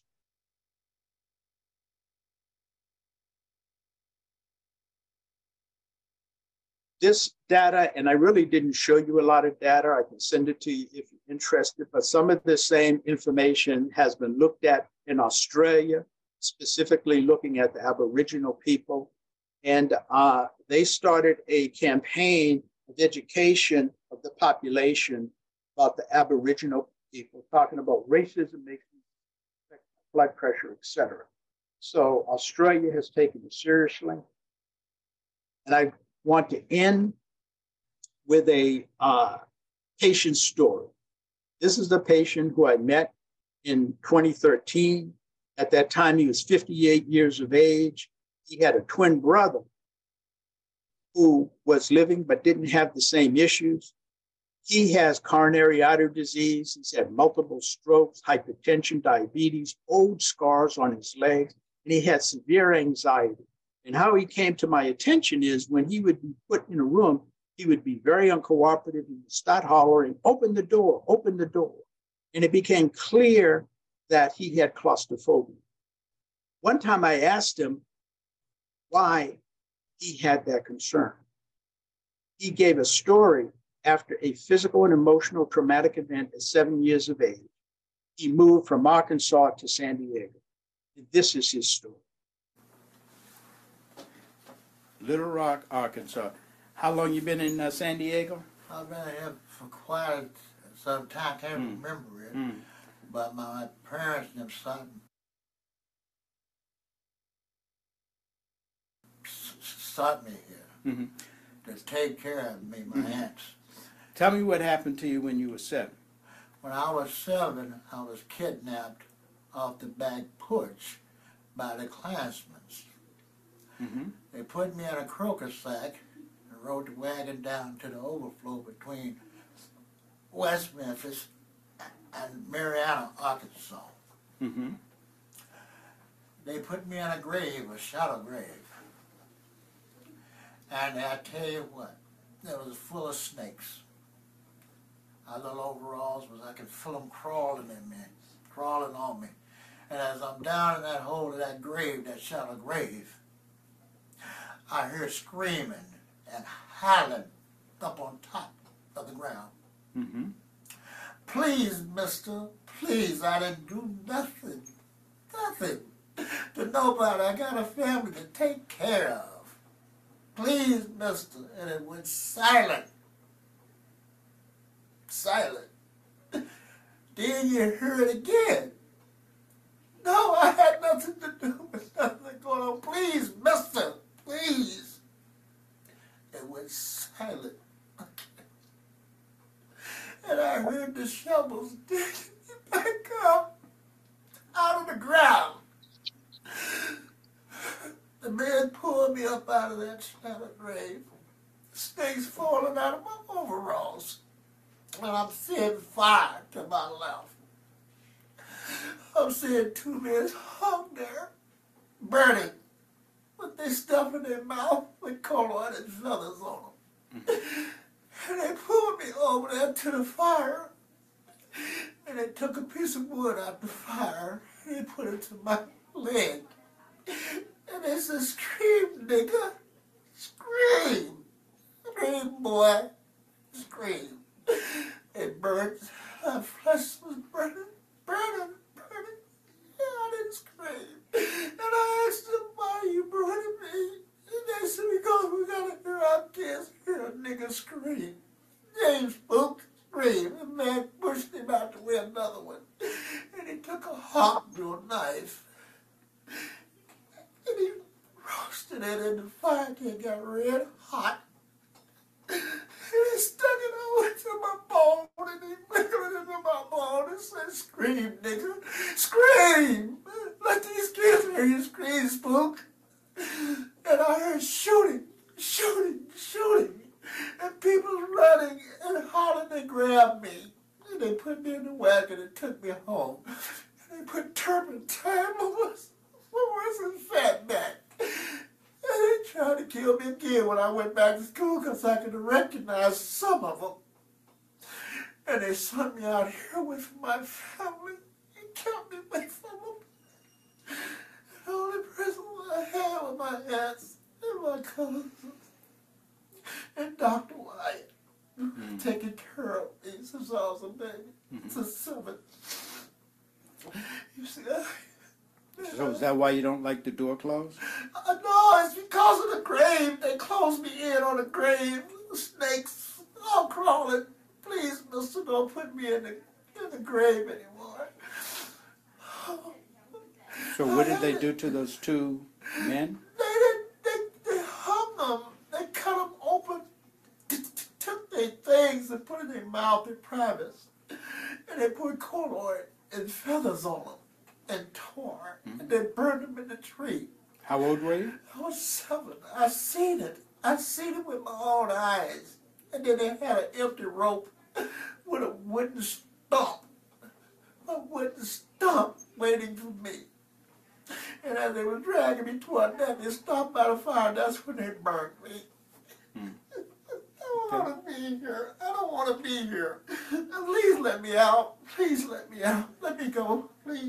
This data, and I really didn't show you a lot of data. I can send it to you if you're interested, but some of the same information has been looked at in Australia, specifically looking at the Aboriginal people. And uh, they started a campaign of education of the population about the Aboriginal people, talking about racism, makes blood pressure, et cetera. So Australia has taken it seriously. And I want to end with a uh, patient story. This is the patient who I met in twenty thirteen. At that time, he was fifty-eight years of age. He had a twin brother who was living but didn't have the same issues. He has coronary artery disease. He's had multiple strokes, hypertension, diabetes, old scars on his legs, and he had severe anxiety. And how he came to my attention is when he would be put in a room, he would be very uncooperative. He would start hollering, open the door, open the door. And it became clear that he had claustrophobia. One time I asked him why he had that concern. He gave a story after a physical and emotional traumatic event at seven years of age. He moved from Arkansas to San Diego. And this is his story. Little Rock, Arkansas. How long you been in uh, San Diego? I've been here for quite some time. I can't mm. remember it. Mm. But my parents and son sought me here mm-hmm. to take care of me, my mm-hmm. aunts. Tell me what happened to you when you were seven. When I was seven, I was kidnapped off the back porch by the Klansmen. Mm-hmm. They put me in a croaker sack and rode the wagon down to the overflow between West Memphis and Marietta, Arkansas. Mm-hmm. They put me in a grave, a shallow grave. And I tell you what, it was full of snakes. Our little overalls was, I could feel them crawling in me, crawling on me. And as I'm down in that hole of that grave, that shallow grave, I hear screaming and howling up on top of the ground. Mm-hmm. Please, mister, please, I didn't do nothing, nothing. to nobody. I got a family to take care of. Please, mister. And it went silent. Silent. Then you heard it again. No, I had nothing to do with nothing going on. Please, mister, please. It went silent again. And I heard the shovels digging me back up out of the ground. The man pulled me up out of that shallow grave. Snakes falling out of my overalls. And I'm seeing fire to my left. I'm seeing two men hung there, burning, with their stuff in their mouth with colloid and feathers on them. And they pulled me over there to the fire, and they took a piece of wood out the fire, and they put it to my leg. And they said, scream, nigga, scream, scream, boy, scream. It burned, my flesh was burning, burning, burning. Yeah, I didn't scream. And I asked them, why are you burning me? And they said, because we gotta hear our kids hear a nigga scream. James spooked, screamed. The man pushed him out to wear another one. And he took a hot blue knife. And he roasted it in the fire till it got red hot. And he stuck it over to my bone, and he wiggled it into my bone and said, scream, nigga, scream! Let these kids hear you scream, spook. And I heard shooting, shooting, shooting, and people running and hollering. They grabbed me, and they put me in the wagon and took me home. And they put turpentine over his fat back. And they tried to kill me again when I went back to school because I could recognize some of them. And they sent me out here away from my family and kept me away from them. The only presents I had were my aunts and my cousins and Doctor Wyatt, mm-hmm. taking care of me since I was a baby, mm-hmm. since seven. You see, I... So is that why you don't like the door closed? Uh, no, it's because of the grave. They closed me in on the grave. The snakes all crawling. Please, mister, don't put me in the, in the grave anymore. So what did they do to those two men? They didn't, they, they hung them. They cut them open, took their things and put it in their mouth in privates. And they put colloid and feathers on them. And tore, mm-hmm. and they burned them in the tree. How old were you? I was seven. I seen it. I seen it with my own eyes. And then they had an empty rope with a wooden stump, a wooden stump waiting for me. And as they were dragging me toward that, they stopped by the fire. That's when they burned me. Mm. I don't want to be here. I don't want to be here. Please let me out. Please let me out. Let me go, please.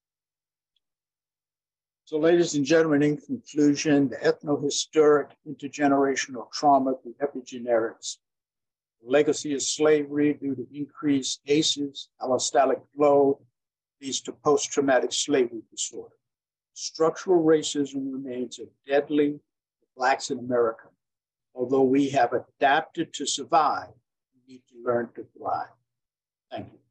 So, ladies and gentlemen, in conclusion, the ethnohistoric intergenerational trauma through epigenetics, the legacy of slavery due to increased A C Es, allostatic flow, leads to post-traumatic slavery disorder. Structural racism remains a deadly for Blacks in America. Although we have adapted to survive, we need to learn to thrive. Thank you.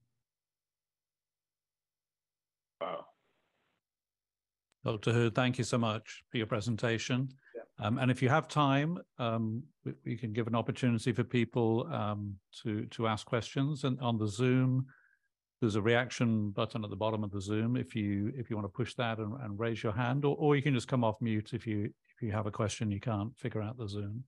Wow. Doctor Hood, thank you so much for your presentation. Yeah. Um, and if you have time, um, we, we can give an opportunity for people um, to, to ask questions. And on the Zoom, there's a reaction button at the bottom of the Zoom if you if you want to push that and, and raise your hand, or, or you can just come off mute if you if you have a question you can't figure out the Zoom.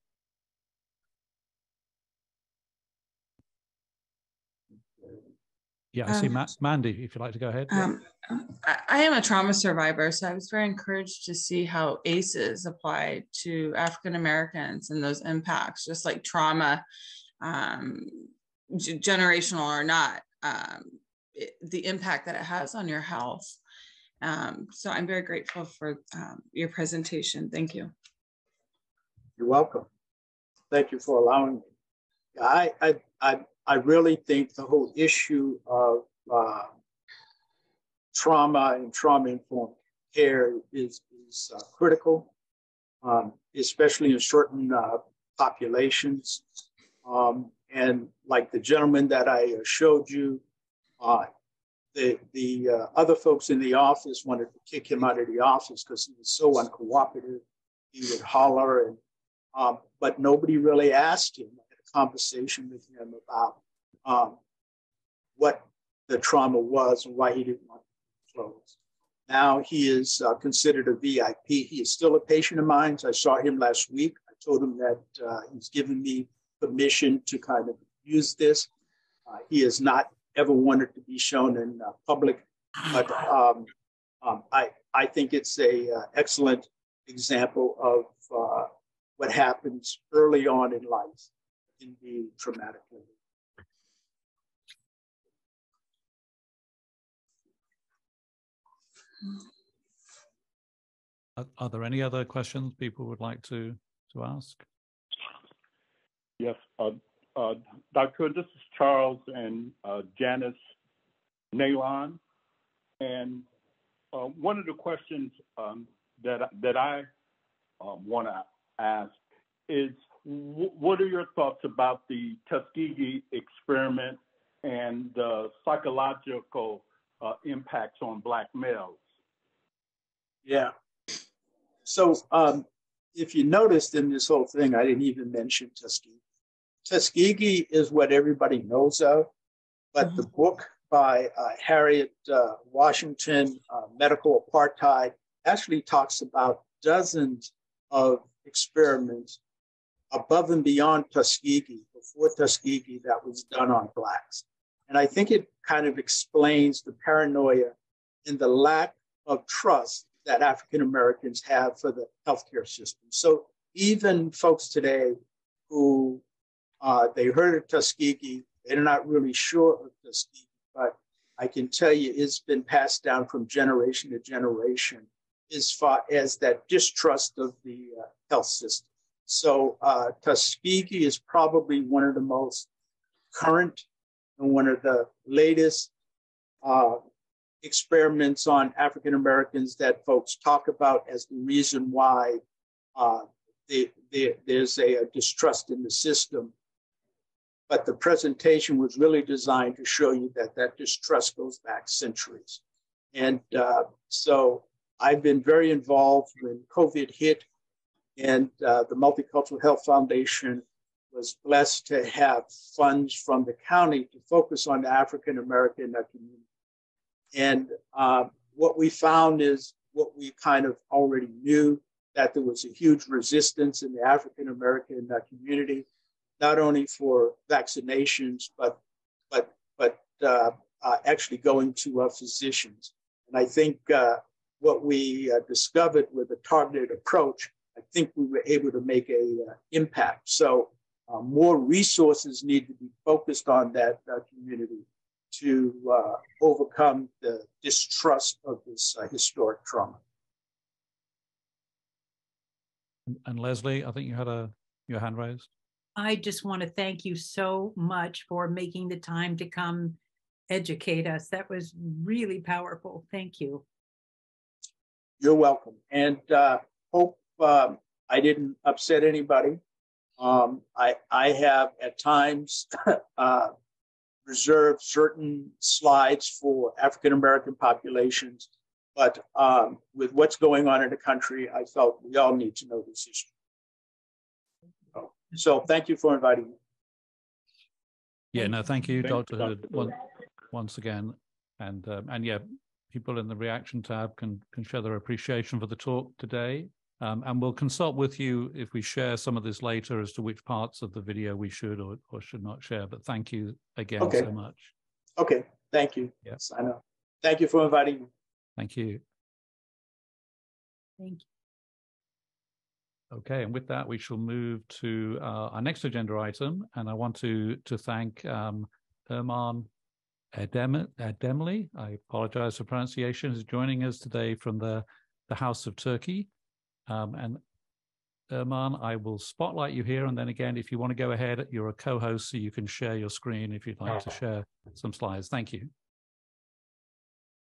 Yeah, I see Um, Ma Mandy, if you'd like to go ahead. Yeah. Um, I, I am a trauma survivor, so I was very encouraged to see how A C Es apply to African Americans and those impacts, just like trauma, um, generational or not, um, it, the impact that it has on your health. Um, so I'm very grateful for um, your presentation. Thank you. You're welcome. Thank you for allowing me. I, I, I, I really think the whole issue of uh, trauma and trauma-informed care is, is uh, critical, um, especially in certain uh, populations. Um, and like the gentleman that I showed you, uh, the, the uh, other folks in the office wanted to kick him out of the office because he was so uncooperative. He would holler, and um, but nobody really asked him. I had a conversation with him about um, what the trauma was and why he didn't want to close. Now he is uh, considered a V I P. He is still a patient of mine. I saw him last week. I told him that uh, he's given me permission to kind of use this. Uh, he has not ever wanted to be shown in uh, public, but um, um, I, I think it's a uh, excellent example of uh, what happens early on in life in the traumatic living. Are, are there any other questions people would like to, to ask? Yes, uh, uh, Doctor Hood, this is Charles and uh, Janice Nalon. And uh, one of the questions um, that, that I uh, want to ask is, w what are your thoughts about the Tuskegee experiment and the psychological uh, impacts on Black males? Yeah. So um, if you noticed in this whole thing, I didn't even mention Tuskegee. Tuskegee is what everybody knows of, but mm-hmm. the book by uh, Harriet uh, Washington, uh, Medical Apartheid, actually talks about dozens of experiments above and beyond Tuskegee, before Tuskegee, that was done on Blacks. And I think it kind of explains the paranoia and the lack of trust that African Americans have for the healthcare system. So even folks today who uh, they heard of Tuskegee, they're not really sure of Tuskegee, but I can tell you it's been passed down from generation to generation as far as that distrust of the uh, health system. So uh, Tuskegee is probably one of the most current and one of the latest uh, experiments on African Americans that folks talk about as the reason why uh, they, they, there's a, a distrust in the system. But the presentation was really designed to show you that that distrust goes back centuries. And uh, so I've been very involved when COVID hit, and uh, the Multicultural Health Foundation was blessed to have funds from the county to focus on the African American community. And uh, what we found is what we kind of already knew, that there was a huge resistance in the African American uh, community, not only for vaccinations, but but but uh, uh, actually going to uh, physicians. And I think uh, what we uh, discovered with a targeted approach, I think we were able to make a uh, impact. So uh, more resources need to be focused on that uh, community to uh, overcome the distrust of this uh, historic trauma. And, and Leslie, I think you had a your hand raised. I just want to thank you so much for making the time to come educate us. That was really powerful. Thank you. You're welcome. And uh, hope um, I didn't upset anybody. Um, I, I have at times uh, reserved certain slides for African-American populations, but um, with what's going on in the country, I felt we all need to know this history. So thank you for inviting me. Yeah, no, thank you, Thank Doctor you, Hood, Doctor once, once again. And um, and yeah, people in the reaction tab can, can show their appreciation for the talk today. Um, and we'll consult with you if we share some of this later as to which parts of the video we should or, or should not share. But thank you again Okay. so much. Okay, thank you. Yes, I know. Thank you for inviting me. Thank you. Thank you. Okay, and with that, we shall move to uh, our next agenda item. And I want to, to thank um, Erman Erdem Erdemli, I apologize for pronunciation, who's joining us today from the, the House of Türkiye. Um, and Erman, I will spotlight you here. And then again, if you want to go ahead, you're a co-host, so you can share your screen if you'd like to share some slides. Thank you.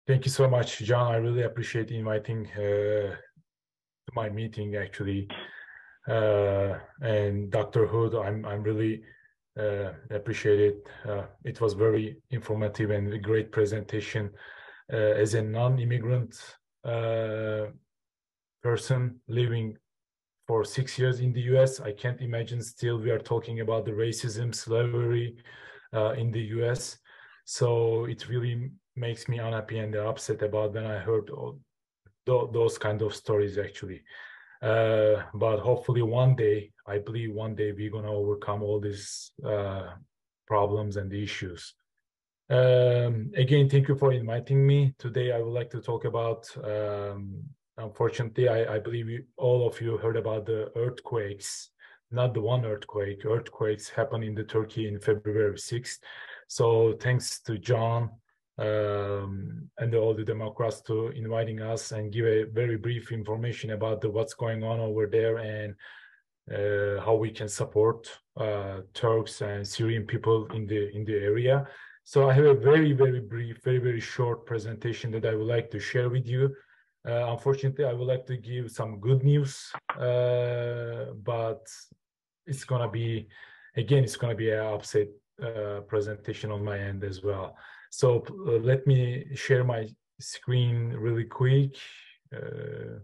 Thank you so much, John. I really appreciate inviting uh, to my meeting, actually. Uh, and Doctor Hood, I'm I'm really uh, appreciate it. Uh, it was very informative and a great presentation. Uh, as a non-immigrant uh, person living for six years in the U S, I can't imagine still we are talking about the racism, slavery uh, in the U S. So it really makes me unhappy and upset about when I heard all th those kind of stories, actually. Uh, but hopefully one day, I believe one day we're gonna overcome all these uh, problems and the issues. Um, again, thank you for inviting me. Today, I would like to talk about, um, unfortunately, I, I believe you, all of you heard about the earthquakes, not the one earthquake, earthquakes happened in the Turkey in February sixth. So thanks to John um, and all the Democrats to inviting us and give a very brief information about the, what's going on over there and uh, how we can support uh, Turks and Syrian people in the in the area. So I have a very, very brief, very, very short presentation that I would like to share with you. Uh, unfortunately, I would like to give some good news, uh, but it's gonna be, again, it's gonna be an upset uh, presentation on my end as well. So uh, let me share my screen really quick. Uh,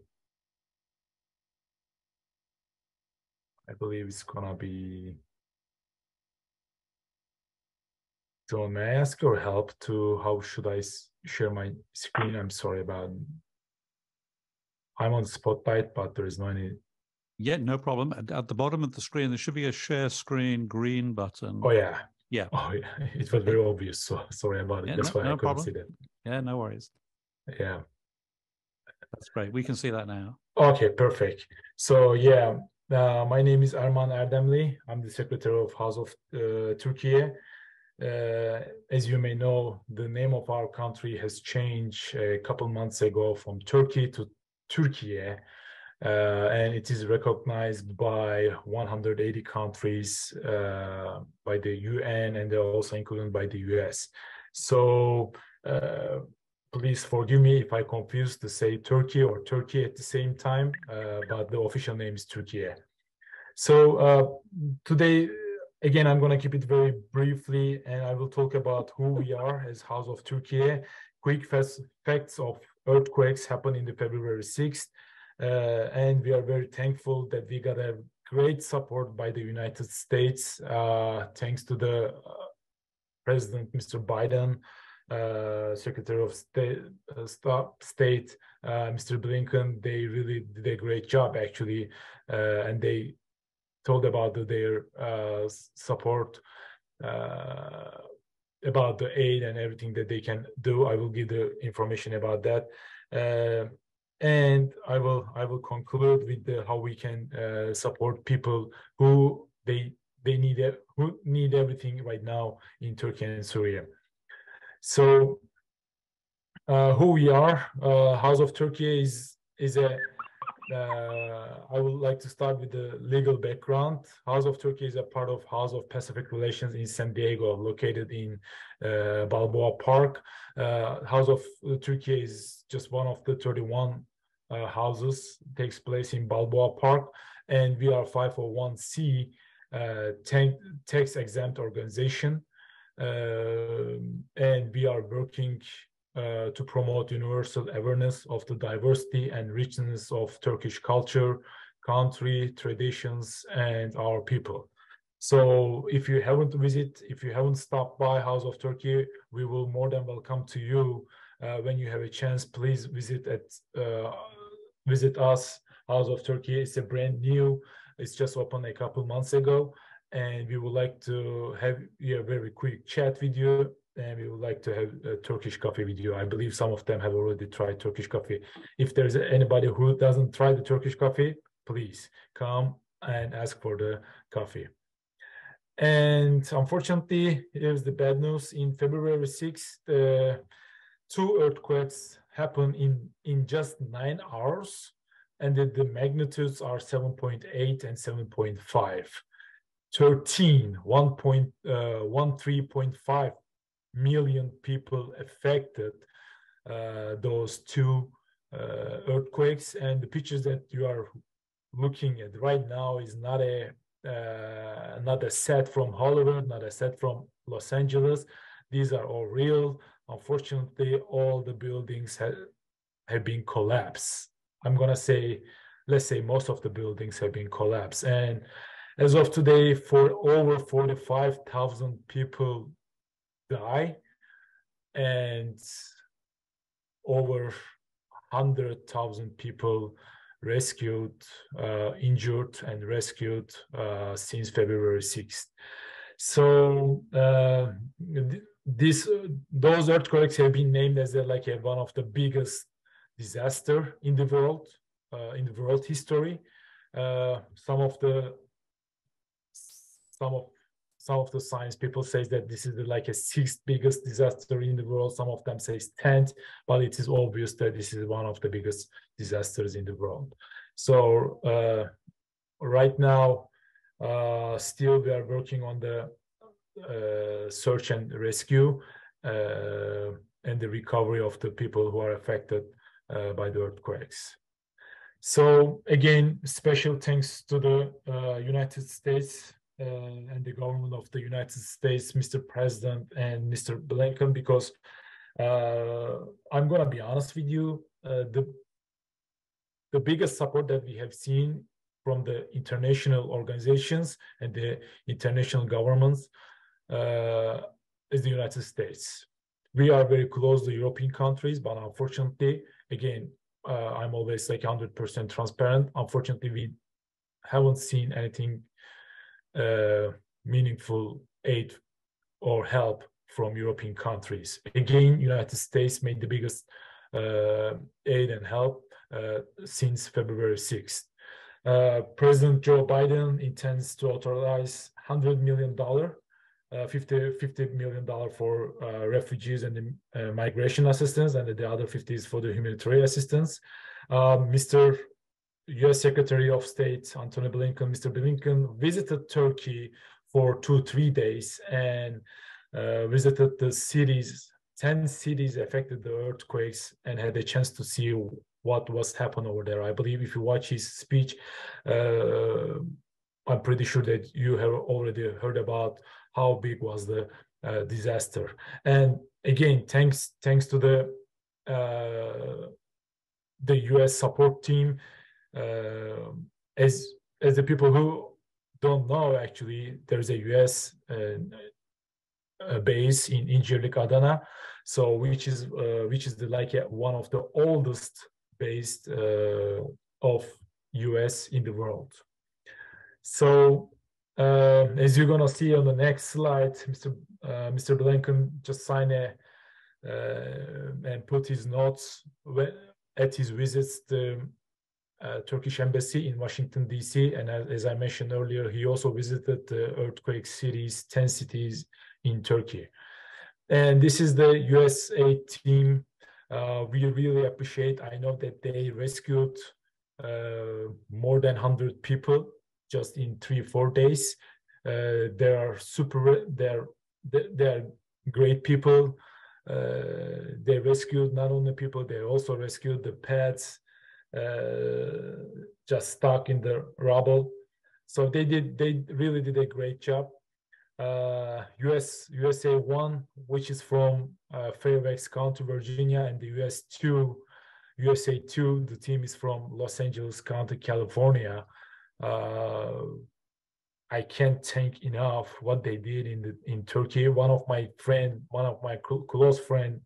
I believe it's gonna be. John, may I ask your help to how should I share my screen? I'm sorry about. I'm on Spotlight, but there is no any. Yeah, no problem. At, at the bottom of the screen, there should be a share screen green button. Oh yeah. Yeah. Oh yeah. It was very obvious. So sorry about it. Yeah, That's no, why no I couldn't problem. see that. Yeah, no worries. Yeah. That's great. We can see that now. Okay, perfect. So yeah, uh, my name is Erman Erdemli. I'm the secretary of House of uh, Türkiye. Uh, as you may know, the name of our country has changed a couple months ago from Turkey to Türkiye, uh, and it is recognized by one hundred eighty countries, uh, by the U N, and they're also included by the U S. So uh, please forgive me if I confuse to say Turkey or Turkey at the same time, uh, but the official name is Türkiye. So uh, today, again, I'm going to keep it very briefly, and I will talk about who we are as House of Türkiye. Quick facts of earthquakes happened in the February sixth, uh, and we are very thankful that we got a great support by the United States, uh, thanks to the uh, President, Mister Biden, uh, Secretary of State, uh, State uh, Mister Blinken. They really did a great job, actually, uh, and they told about their uh, support, uh, about the aid and everything that they can do. I will give the information about that, uh, and I will I will conclude with the, how we can uh, support people who they they need it, who need everything right now in Turkey and Syria. So, uh, who we are, uh, House of Türkiye is is a Uh, I would like to start with the legal background. House of Türkiye is a part of House of Pacific Relations in San Diego, located in uh, Balboa Park. Uh, House of Türkiye is just one of the thirty-one uh, houses, takes place in Balboa Park, and we are five oh one c uh, tax-exempt organization, uh, and we are working Uh, to promote universal awareness of the diversity and richness of Turkish culture, country, traditions, and our people. So if you haven't visited, if you haven't stopped by House of Türkiye, we will more than welcome to you. Uh, when you have a chance, please visit at uh, visit us. House of Türkiye is a brand new. It's just opened a couple months ago, and we would like to have a very quick chat with you. And we would like to have a Turkish coffee with you. I believe some of them have already tried Turkish coffee. If there's anybody who doesn't try the Turkish coffee, please come and ask for the coffee. And unfortunately, here's the bad news. In February sixth, uh, two earthquakes happened in, in just nine hours, and the, the magnitudes are seven point eight and seven point five. thirteen, one point one three point five million people affected. uh, those two uh, earthquakes. And the pictures that you are looking at right now is not a uh, not a set from Hollywood, not a set from Los Angeles. These are all real. Unfortunately, all the buildings have, have been collapsed. I'm gonna say, let's say most of the buildings have been collapsed. And as of today, for over forty-five thousand people die, and over one hundred thousand people rescued, uh, injured and rescued uh, since February sixth. So uh, this, those earthquakes have been named as a, like a, one of the biggest disaster in the world, uh, in the world history. Uh, some of the some of some of the science people say that this is like a sixth biggest disaster in the world. Some of them say tenth, but it is obvious that this is one of the biggest disasters in the world. So uh, right now, uh, still we are working on the uh, search and rescue uh, and the recovery of the people who are affected uh, by the earthquakes. So again, special thanks to the uh, United States uh, and the government of the United States, Mister President and Mister Blinken, because uh, I'm gonna be honest with you, uh, the the biggest support that we have seen from the international organizations and the international governments uh, is the United States. We are very close to European countries, but unfortunately, again, uh, I'm always like one hundred percent transparent. Unfortunately, we haven't seen anything uh, meaningful aid or help from European countries. Again, United States made the biggest uh, aid and help uh, since February sixth. Uh, President Joe Biden intends to authorize one hundred million dollars, uh, fifty million dollars for uh, refugees and uh, migration assistance, and the other fifty is for the humanitarian assistance. Uh, Mister U S Secretary of State Antony Blinken, Mister Blinken visited Turkey for two, three days and uh, visited the cities, ten cities affected the earthquakes, and had a chance to see what was happening over there. I believe if you watch his speech, uh, I'm pretty sure that you have already heard about how big was the uh, disaster. And again, thanks thanks to the uh, the U S support team. Uh, as as the people who don't know, actually, there's a U S uh, a base in Incirlik, Adana, so which is uh, which is the, like a, one of the oldest base uh, of U S in the world. So uh, as you're gonna see on the next slide, Mister Uh, Mister Blinken just signed a uh, and put his notes at his visits to uh, Turkish embassy in Washington D C, and as, as I mentioned earlier, he also visited the earthquake cities, ten cities in Turkey. And this is the U S aid team. Uh, we really appreciate. I know that they rescued uh, more than one hundred people just in three, four days. Uh, they are super. They're they're great people. Uh, they rescued not only people, they also rescued the pets uh, just stuck in the rubble. So they did. They really did a great job. Uh, U S U S A one, which is from uh, Fairfax County, Virginia, and the U S two, U S A two, the team is from Los Angeles County, California. Uh, I can't thank enough what they did in the in Turkey. One of my friend, one of my cl close friend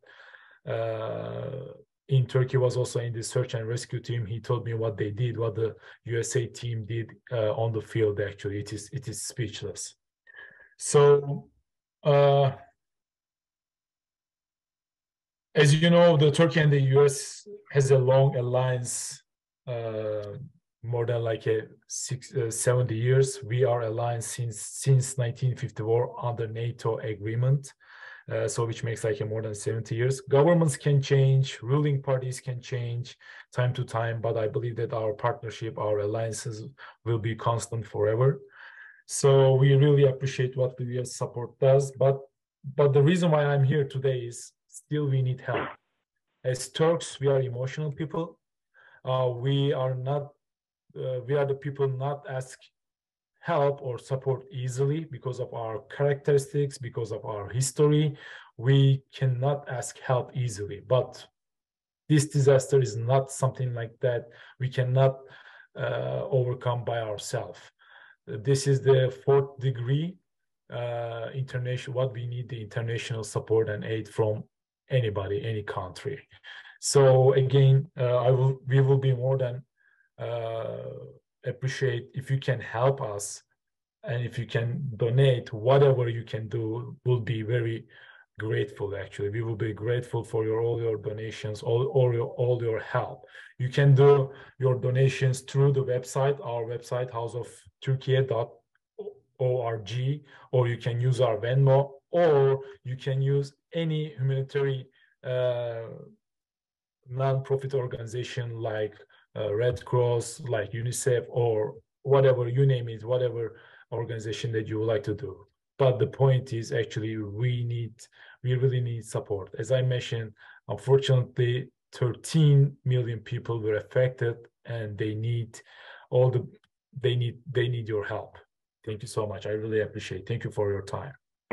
uh, in Turkey was also in the search and rescue team. He told me what they did, what the U S A team did uh, on the field. Actually, it is it is speechless. So, uh, as you know, the Turkey and the U S has a long alliance, uh, more than like a six, uh, seventy years. We are aligned since since nineteen fifty-four under NATO agreement, uh, so which makes like a more than seventy years. Governments can change, ruling parties can change time to time, but I believe that our partnership, our alliances will be constant forever. So we really appreciate what the U S support does, but but the reason why I'm here today is still we need help. As Turks, we are emotional people. Uh, we are not, uh, we are the people not ask help or support easily because of our characteristics, because of our history. We cannot ask help easily, but this disaster is not something like that we cannot uh, overcome by ourselves. This is the fourth degree uh, international, what we need the international support and aid from anybody, any country. So again, uh, I will, we will be more than uh, appreciate if you can help us, and if you can donate, whatever you can do, will be very grateful. Actually, we will be grateful for your all your donations, all, all your all your help. You can do your donations through the website, our website, house of türkiye dot org, or you can use our Venmo, or you can use any humanitarian uh, non-profit organization like uh, Red Cross, like UNICEF, or whatever, you name it, whatever organization that you would like to do. But the point is, actually, we need, we really need support. As I mentioned, unfortunately, thirteen million people were affected, and they need all the, they need, they need your help. Thank you so much. I really appreciate it. Thank you for your time.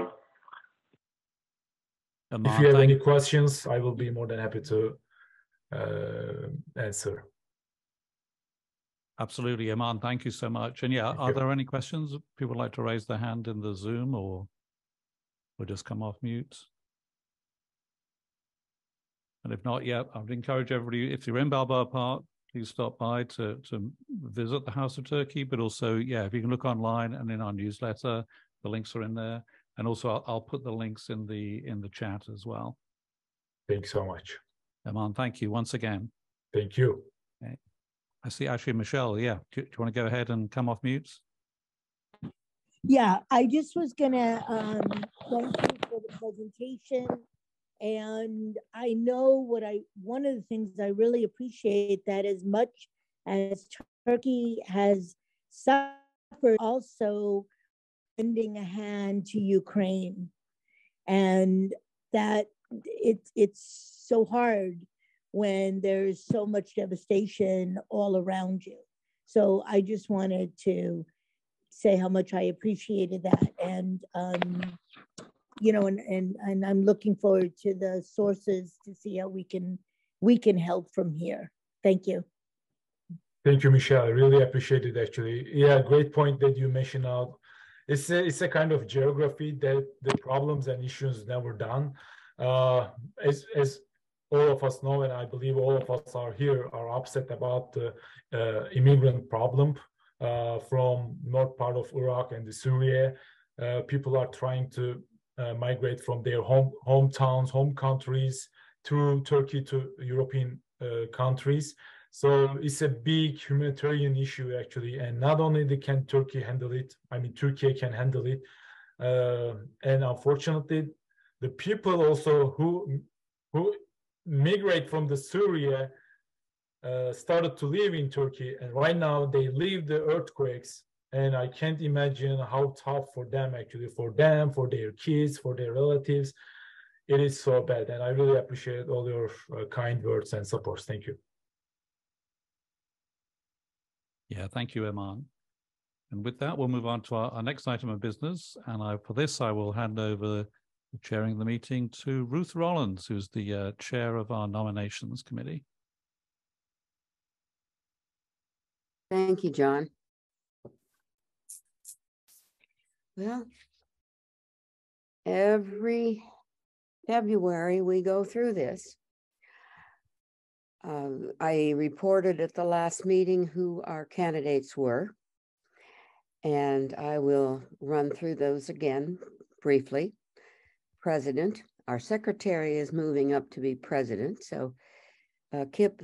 Erman, if you have thank- any questions, I will be more than happy to uh, answer. Absolutely, Erman, thank you so much. And yeah, Thank are you. there any questions? People like to raise their hand in the Zoom, or or just come off mute? And if not yet, I would encourage everybody, if you're in Balboa Park, please stop by to, to visit the House of Turkey. But also, yeah, if you can look online and in our newsletter, the links are in there. And also, I'll, I'll put the links in the in the chat as well. Thanks so much. Erman, thank you once again. Thank you. Okay. I see actually, Michelle, yeah. Do, do you want to go ahead and come off mute? Yeah, I just was gonna um, thank you for the presentation. And I know what I, one of the things I really appreciate, that as much as Turkey has suffered, also lending a hand to Ukraine. And that it's, it's so hard when there's so much devastation all around you. So I just wanted to say how much I appreciated that. And, um, you know, and, and, and I'm looking forward to the sources to see how we can, we can help from here. Thank you. Thank you, Michelle. I really appreciate it, actually. Yeah, great point that you mentioned out. It's a, it's a kind of geography that the problems and issues never done. Uh, as, as all of us know, and I believe all of us are here, are upset about the uh, immigrant problem uh, from north part of Iraq and the Syria. Uh, people are trying to uh, migrate from their home hometowns, home countries, through Turkey to European uh, countries. So it's a big humanitarian issue, actually, and not only can Turkey handle it, I mean, Turkey can handle it, uh, and unfortunately, the people also who who migrate from the Syria uh, started to live in Turkey, and right now they live the earthquakes, and I can't imagine how tough for them, actually, for them, for their kids, for their relatives. It is so bad, and I really appreciate all your uh, kind words and support. Thank you. Yeah, thank you, Erman. And with that, we'll move on to our, our next item of business. And I, for this, I will hand over the chairing the meeting to Ruth Rollins, who's the uh, chair of our nominations committee. Thank you, John. Well, every February we go through this. Um, I reported at the last meeting who our candidates were, and I will run through those again briefly. President, our secretary is moving up to be president, so uh, Kip.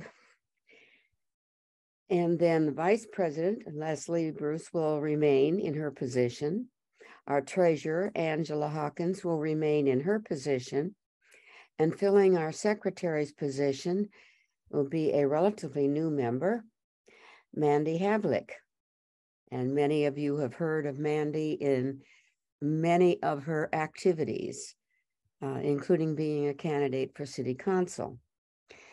And then the vice president, Leslie Bruce, will remain in her position. Our treasurer, Angela Hawkins, will remain in her position. And filling our secretary's position will be a relatively new member, Mandy Havlick. And many of you have heard of Mandy in many of her activities, uh, including being a candidate for city council.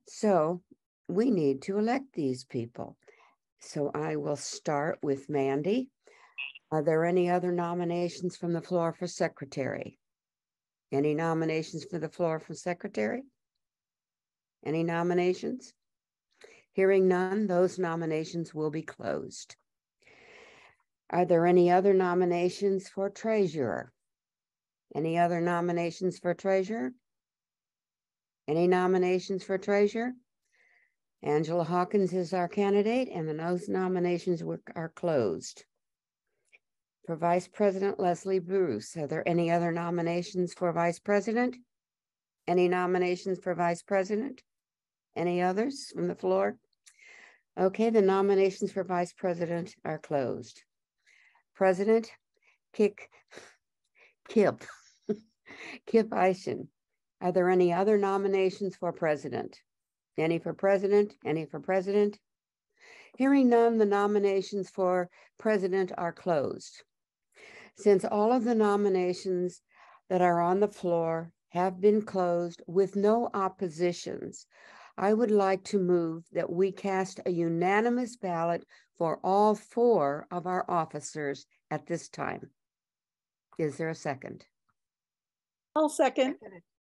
So we need to elect these people. So I will start with Mandy. Are there any other nominations from the floor for secretary? Any nominations for the floor for secretary? Any nominations? Hearing none, those nominations will be closed. Are there any other nominations for treasurer? Any other nominations for treasurer? Any nominations for treasurer? Angela Hawkins is our candidate, and those nominations were, are closed. For Vice President Leslie Bruce, are there any other nominations for Vice President? Any nominations for Vice President? Any others from the floor? Okay, the nominations for Vice President are closed. President, Kick, Kip, Kip Eisen. Are there any other nominations for President? Any for President? Any for President? Hearing none, the nominations for President are closed. Since all of the nominations that are on the floor have been closed with no oppositions, I would like to move that we cast a unanimous ballot for all four of our officers at this time. Is there a second? I'll second.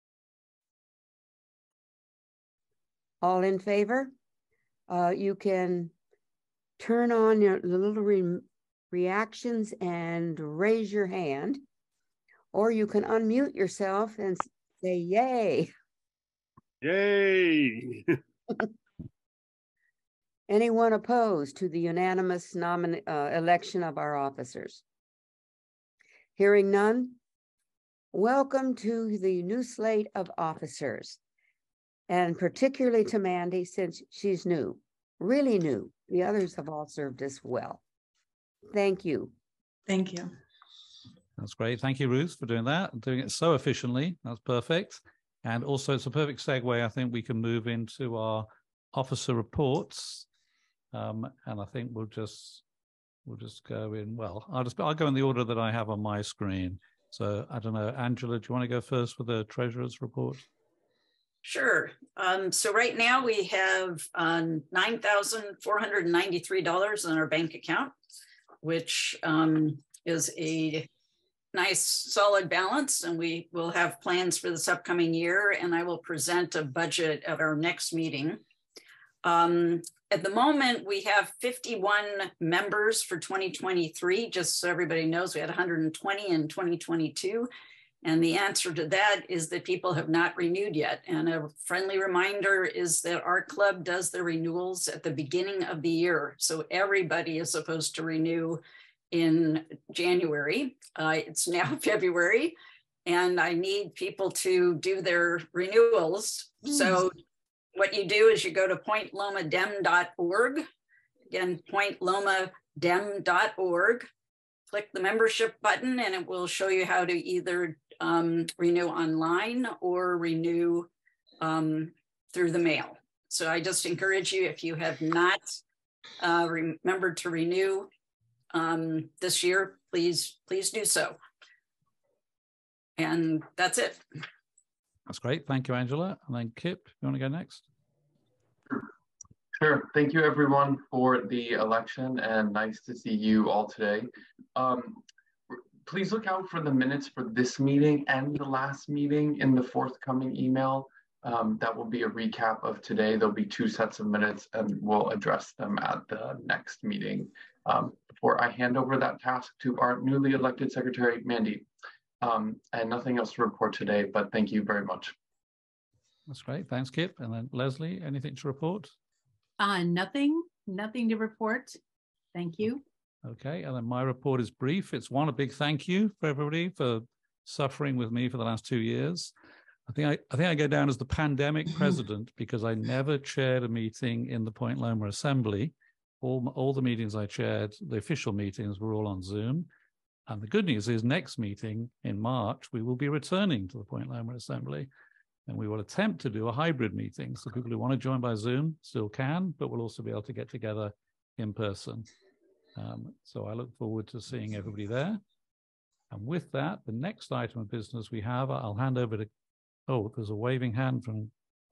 All in favor? Uh, you can turn on your little re reactions and raise your hand, or you can unmute yourself and say yay. Yay! Anyone opposed to the unanimous nomin uh, election of our officers? Hearing none, welcome to the new slate of officers, and particularly to Mandy, since she's new, really new. The others have all served us well. Thank you. Thank you. That's great. Thank you, Ruth, for doing that and doing it so efficiently. That's perfect. And also, it's a perfect segue. I think we can move into our officer reports. Um, and I think we'll just we'll just go in. Well, I'll just I'll go in the order that I have on my screen. So I don't know, Angela, do you want to go first with the treasurer's report? Sure. Um, so right now we have um, nine thousand four hundred ninety-three dollars in our bank account, which um, is a nice solid balance, and we will have plans for this upcoming year, and I will present a budget at our next meeting. Um, at the moment, we have fifty-one members for twenty twenty-three, just so everybody knows. We had one hundred twenty in twenty twenty-two. And the answer to that is that people have not renewed yet. And a friendly reminder is that our club does the renewals at the beginning of the year. So everybody is supposed to renew in January. Uh, it's now February, and I need people to do their renewals. Mm. So what you do is you go to point loma dem dot org. Again, point loma dem dot org. Click the membership button, and it will show you how to either um, renew online or renew um, through the mail. So I just encourage you, if you have not uh, remembered to renew um, this year, please, please do so. And that's it. That's great. Thank you, Angela. And then Kip, you want to go next? Sure. Thank you, everyone, for the election, and nice to see you all today. Um, please look out for the minutes for this meeting and the last meeting in the forthcoming email. Um, that will be a recap of today. There'll be two sets of minutes, and we'll address them at the next meeting. Um, before I hand over that task to our newly elected secretary, Mandy. Um, and nothing else to report today, but thank you very much. That's great. Thanks, Kip. And then Leslie, anything to report? Uh, nothing, nothing to report. Thank you. Okay, and then my report is brief. It's one, a big thank you for everybody for suffering with me for the last two years. I think I, I think I go down as the pandemic president because I never chaired a meeting in the Point Loma Assembly. All, all the meetings I chaired, the official meetings, were all on Zoom. And the good news is next meeting in March, we will be returning to the Point Loma Assembly. And we will attempt to do a hybrid meeting. So people who want to join by Zoom still can, but we'll also be able to get together in person. Um, so I look forward to seeing everybody there. And with that, the next item of business we have, I'll hand over to, oh, there's a waving hand from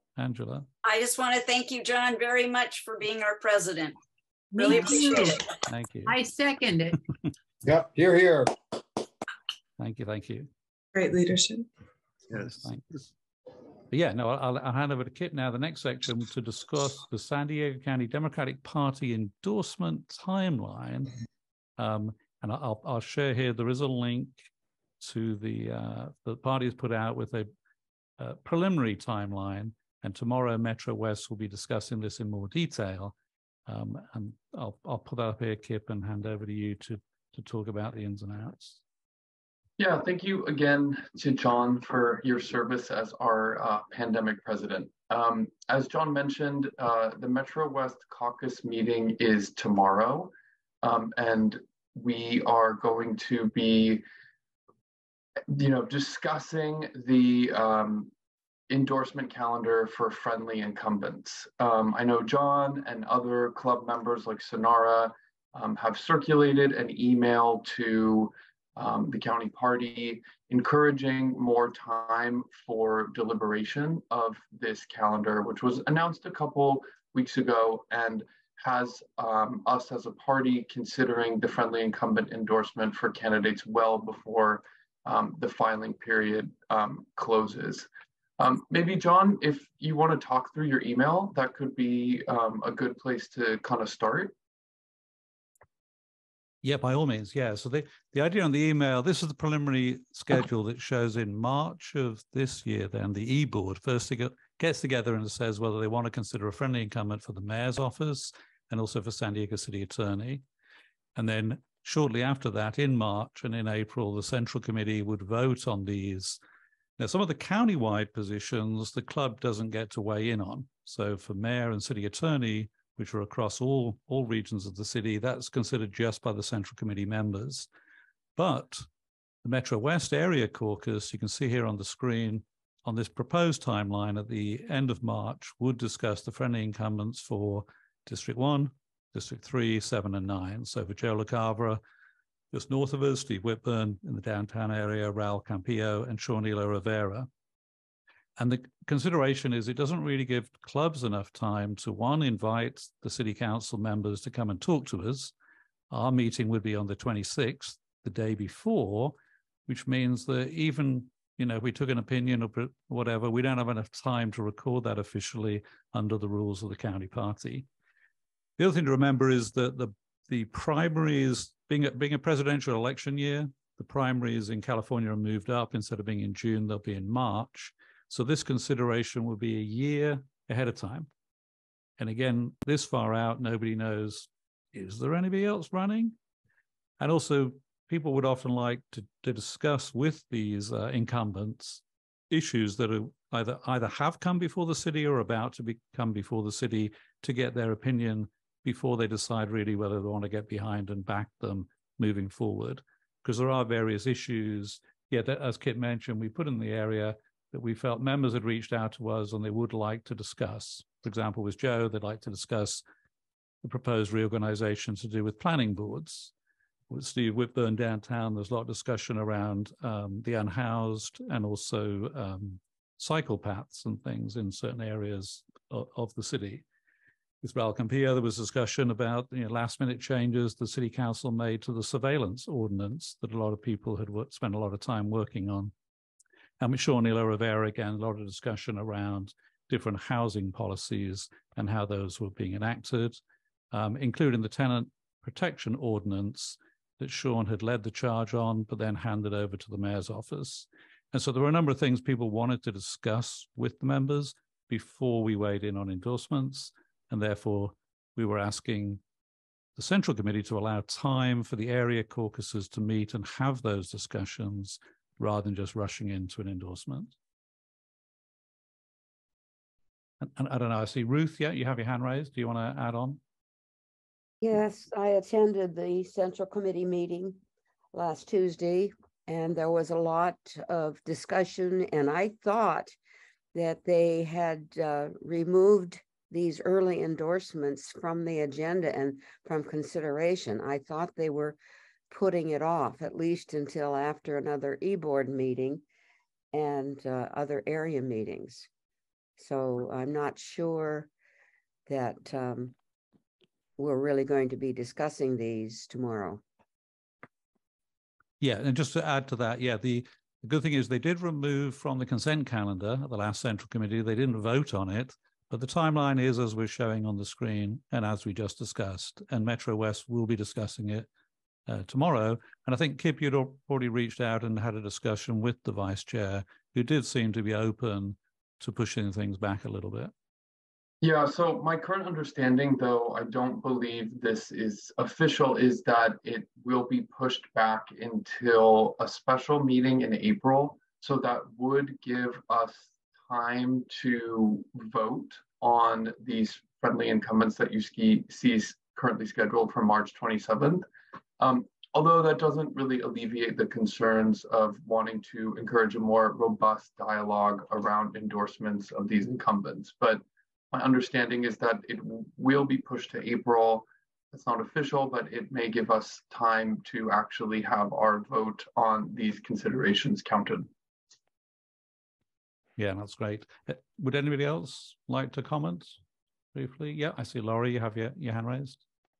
Angela. I just want to thank you, John, very much for being our president. Me Really too. appreciate it. Thank you. I second it. Yep, here, here. Thank you, thank you. Great leadership. Yes, thanks. But yeah, no, I'll, I'll hand over to Kit now, the next section, to discuss the San Diego County Democratic Party endorsement timeline. Um, and I'll, I'll share here, there is a link to the, uh, the party has put out with a, a preliminary timeline, and tomorrow Metro West will be discussing this in more detail. Um, and I'll, I'll put that up here, Kip, and hand over to you to, to talk about the ins and outs. Yeah, thank you again to John for your service as our uh, pandemic president. Um, as John mentioned, uh, the Metro West caucus meeting is tomorrow, um, and we are going to be, you know, discussing the um, endorsement calendar for friendly incumbents. Um, I know John and other club members like Sonara um, have circulated an email to Um, the county party, encouraging more time for deliberation of this calendar, which was announced a couple weeks ago and has um, us as a party considering the friendly incumbent endorsement for candidates well before um, the filing period um, closes. Um, maybe, John, if you want to talk through your email, that could be um, a good place to kind of start. Yeah, by all means, yeah. So the, the idea on the email, this is the preliminary schedule that shows in March of this year, then the e-board first get, gets together and says whether they want to consider a friendly incumbent for the mayor's office and also for San Diego City Attorney. And then shortly after that, in March and in April, the Central Committee would vote on these. Now, some of the county-wide positions, the club doesn't get to weigh in on. So for mayor and city attorney, which are across all, all regions of the city, that's considered just by the Central Committee members. But the Metro West Area Caucus, you can see here on the screen, on this proposed timeline at the end of March, would discuss the friendly incumbents for District one, District three, seven, and nine. So for Joe LaCavra, just north of us, Steve Whitburn in the downtown area, Raul Campillo, and Shawnila Rivera. And the consideration is it doesn't really give clubs enough time to, one, invite the city council members to come and talk to us. Our meeting would be on the twenty-sixth, the day before, which means that even, you know, if we took an opinion or whatever, we don't have enough time to record that officially under the rules of the county party. The other thing to remember is that the, the primaries, being a, being a presidential election year, the primaries in California are moved up. Instead of being in June, they'll be in March. So this consideration will be a year ahead of time. And again, this far out, nobody knows, is there anybody else running? And also, people would often like to, to discuss with these uh, incumbents issues that are either, either have come before the city or about to be, come before the city to get their opinion before they decide really whether they want to get behind and back them moving forward. Because there are various issues, yeah, that, as Kit mentioned, we put in the area that we felt members had reached out to us and they would like to discuss. For example, with Joe, they'd like to discuss the proposed reorganization to do with planning boards. With Steve Whitburn downtown, there's a lot of discussion around um, the unhoused and also um, cycle paths and things in certain areas of, of the city. With Raul Campillo, there was discussion about, you know, last minute changes the city council made to the surveillance ordinance that a lot of people had spent a lot of time working on. And with Shawnila Rivera, again, a lot of discussion around different housing policies and how those were being enacted, um, including the tenant protection ordinance that Sean had led the charge on, but then handed over to the mayor's office. And so there were a number of things people wanted to discuss with the members before we weighed in on endorsements. And therefore, we were asking the Central Committee to allow time for the area caucuses to meet and have those discussions rather than just rushing into an endorsement. And, and I don't know, I see Ruth, yeah, you have your hand raised. Do you want to add on? Yes, I attended the Central Committee meeting last Tuesday, and there was a lot of discussion, and I thought that they had uh, removed these early endorsements from the agenda and from consideration. I thought they were putting it off at least until after another e-board meeting and uh, other area meetings. So I'm not sure that um, we're really going to be discussing these tomorrow. Yeah, and just to add to that, yeah, the, the good thing is they did remove from the consent calendar at the last Central Committee. They didn't vote on it, but the timeline is as we're showing on the screen and as we just discussed, and Metro West will be discussing it uh, tomorrow. And I think, Kip, you'd already reached out and had a discussion with the Vice Chair, who did seem to be open to pushing things back a little bit. Yeah, so my current understanding, though I don't believe this is official, is that it will be pushed back until a special meeting in April. So that would give us time to vote on these friendly incumbents that you ski, see currently scheduled for March twenty-seventh. Um, although that doesn't really alleviate the concerns of wanting to encourage a more robust dialogue around endorsements of these incumbents. But my understanding is that it will be pushed to April. It's not official, but it may give us time to actually have our vote on these considerations counted. Yeah, that's great. Would anybody else like to comment briefly? Yeah, I see Laurie, you have your, your hand raised.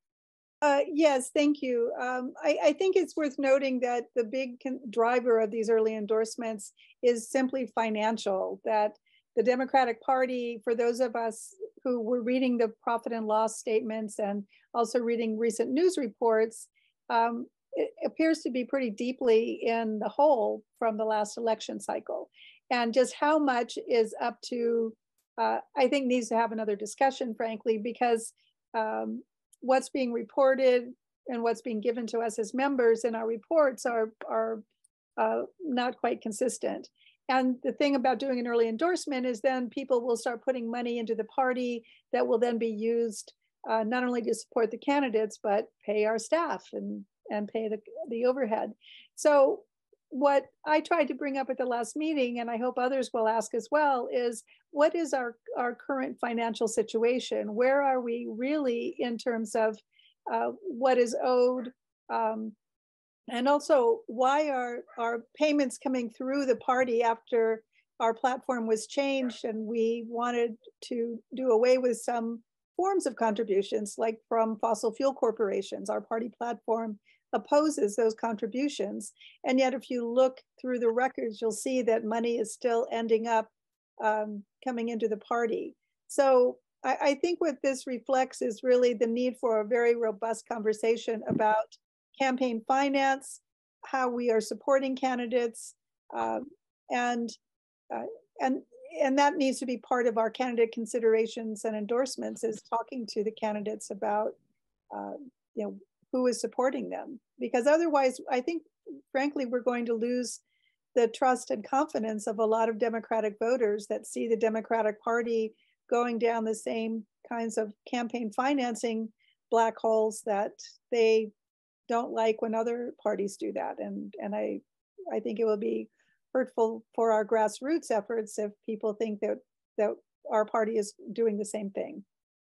Uh, yes, thank you. Um, I, I think it's worth noting that the big driver of these early endorsements is simply financial, that the Democratic Party, for those of us who were reading the profit and loss statements and also reading recent news reports, um, it appears to be pretty deeply in the hole from the last election cycle. And just how much is up to, uh, I think needs to have another discussion, frankly, because um, what's being reported and what's being given to us as members in our reports are, are uh, not quite consistent. And the thing about doing an early endorsement is then people will start putting money into the party that will then be used uh, not only to support the candidates, but pay our staff and, and pay the, the overhead. So what I tried to bring up at the last meeting, and I hope others will ask as well, is what is our, our current financial situation? Where are we really in terms of uh, what is owed? Um, And also, why are our payments coming through the party after our platform was changed and we wanted to do away with some forms of contributions, like from fossil fuel corporations? Our party platform opposes those contributions. And yet, if you look through the records, you'll see that money is still ending up um, coming into the party. So I, I think what this reflects is really the need for a very robust conversation about campaign finance, how we are supporting candidates, uh, and uh, and and that needs to be part of our candidate considerations and endorsements, is talking to the candidates about uh, you know, who is supporting them, because otherwise, I think, frankly, we're going to lose the trust and confidence of a lot of Democratic voters that see the Democratic Party going down the same kinds of campaign financing black holes that they don't like when other parties do that. And, and I, I think it will be hurtful for our grassroots efforts if people think that, that our party is doing the same thing.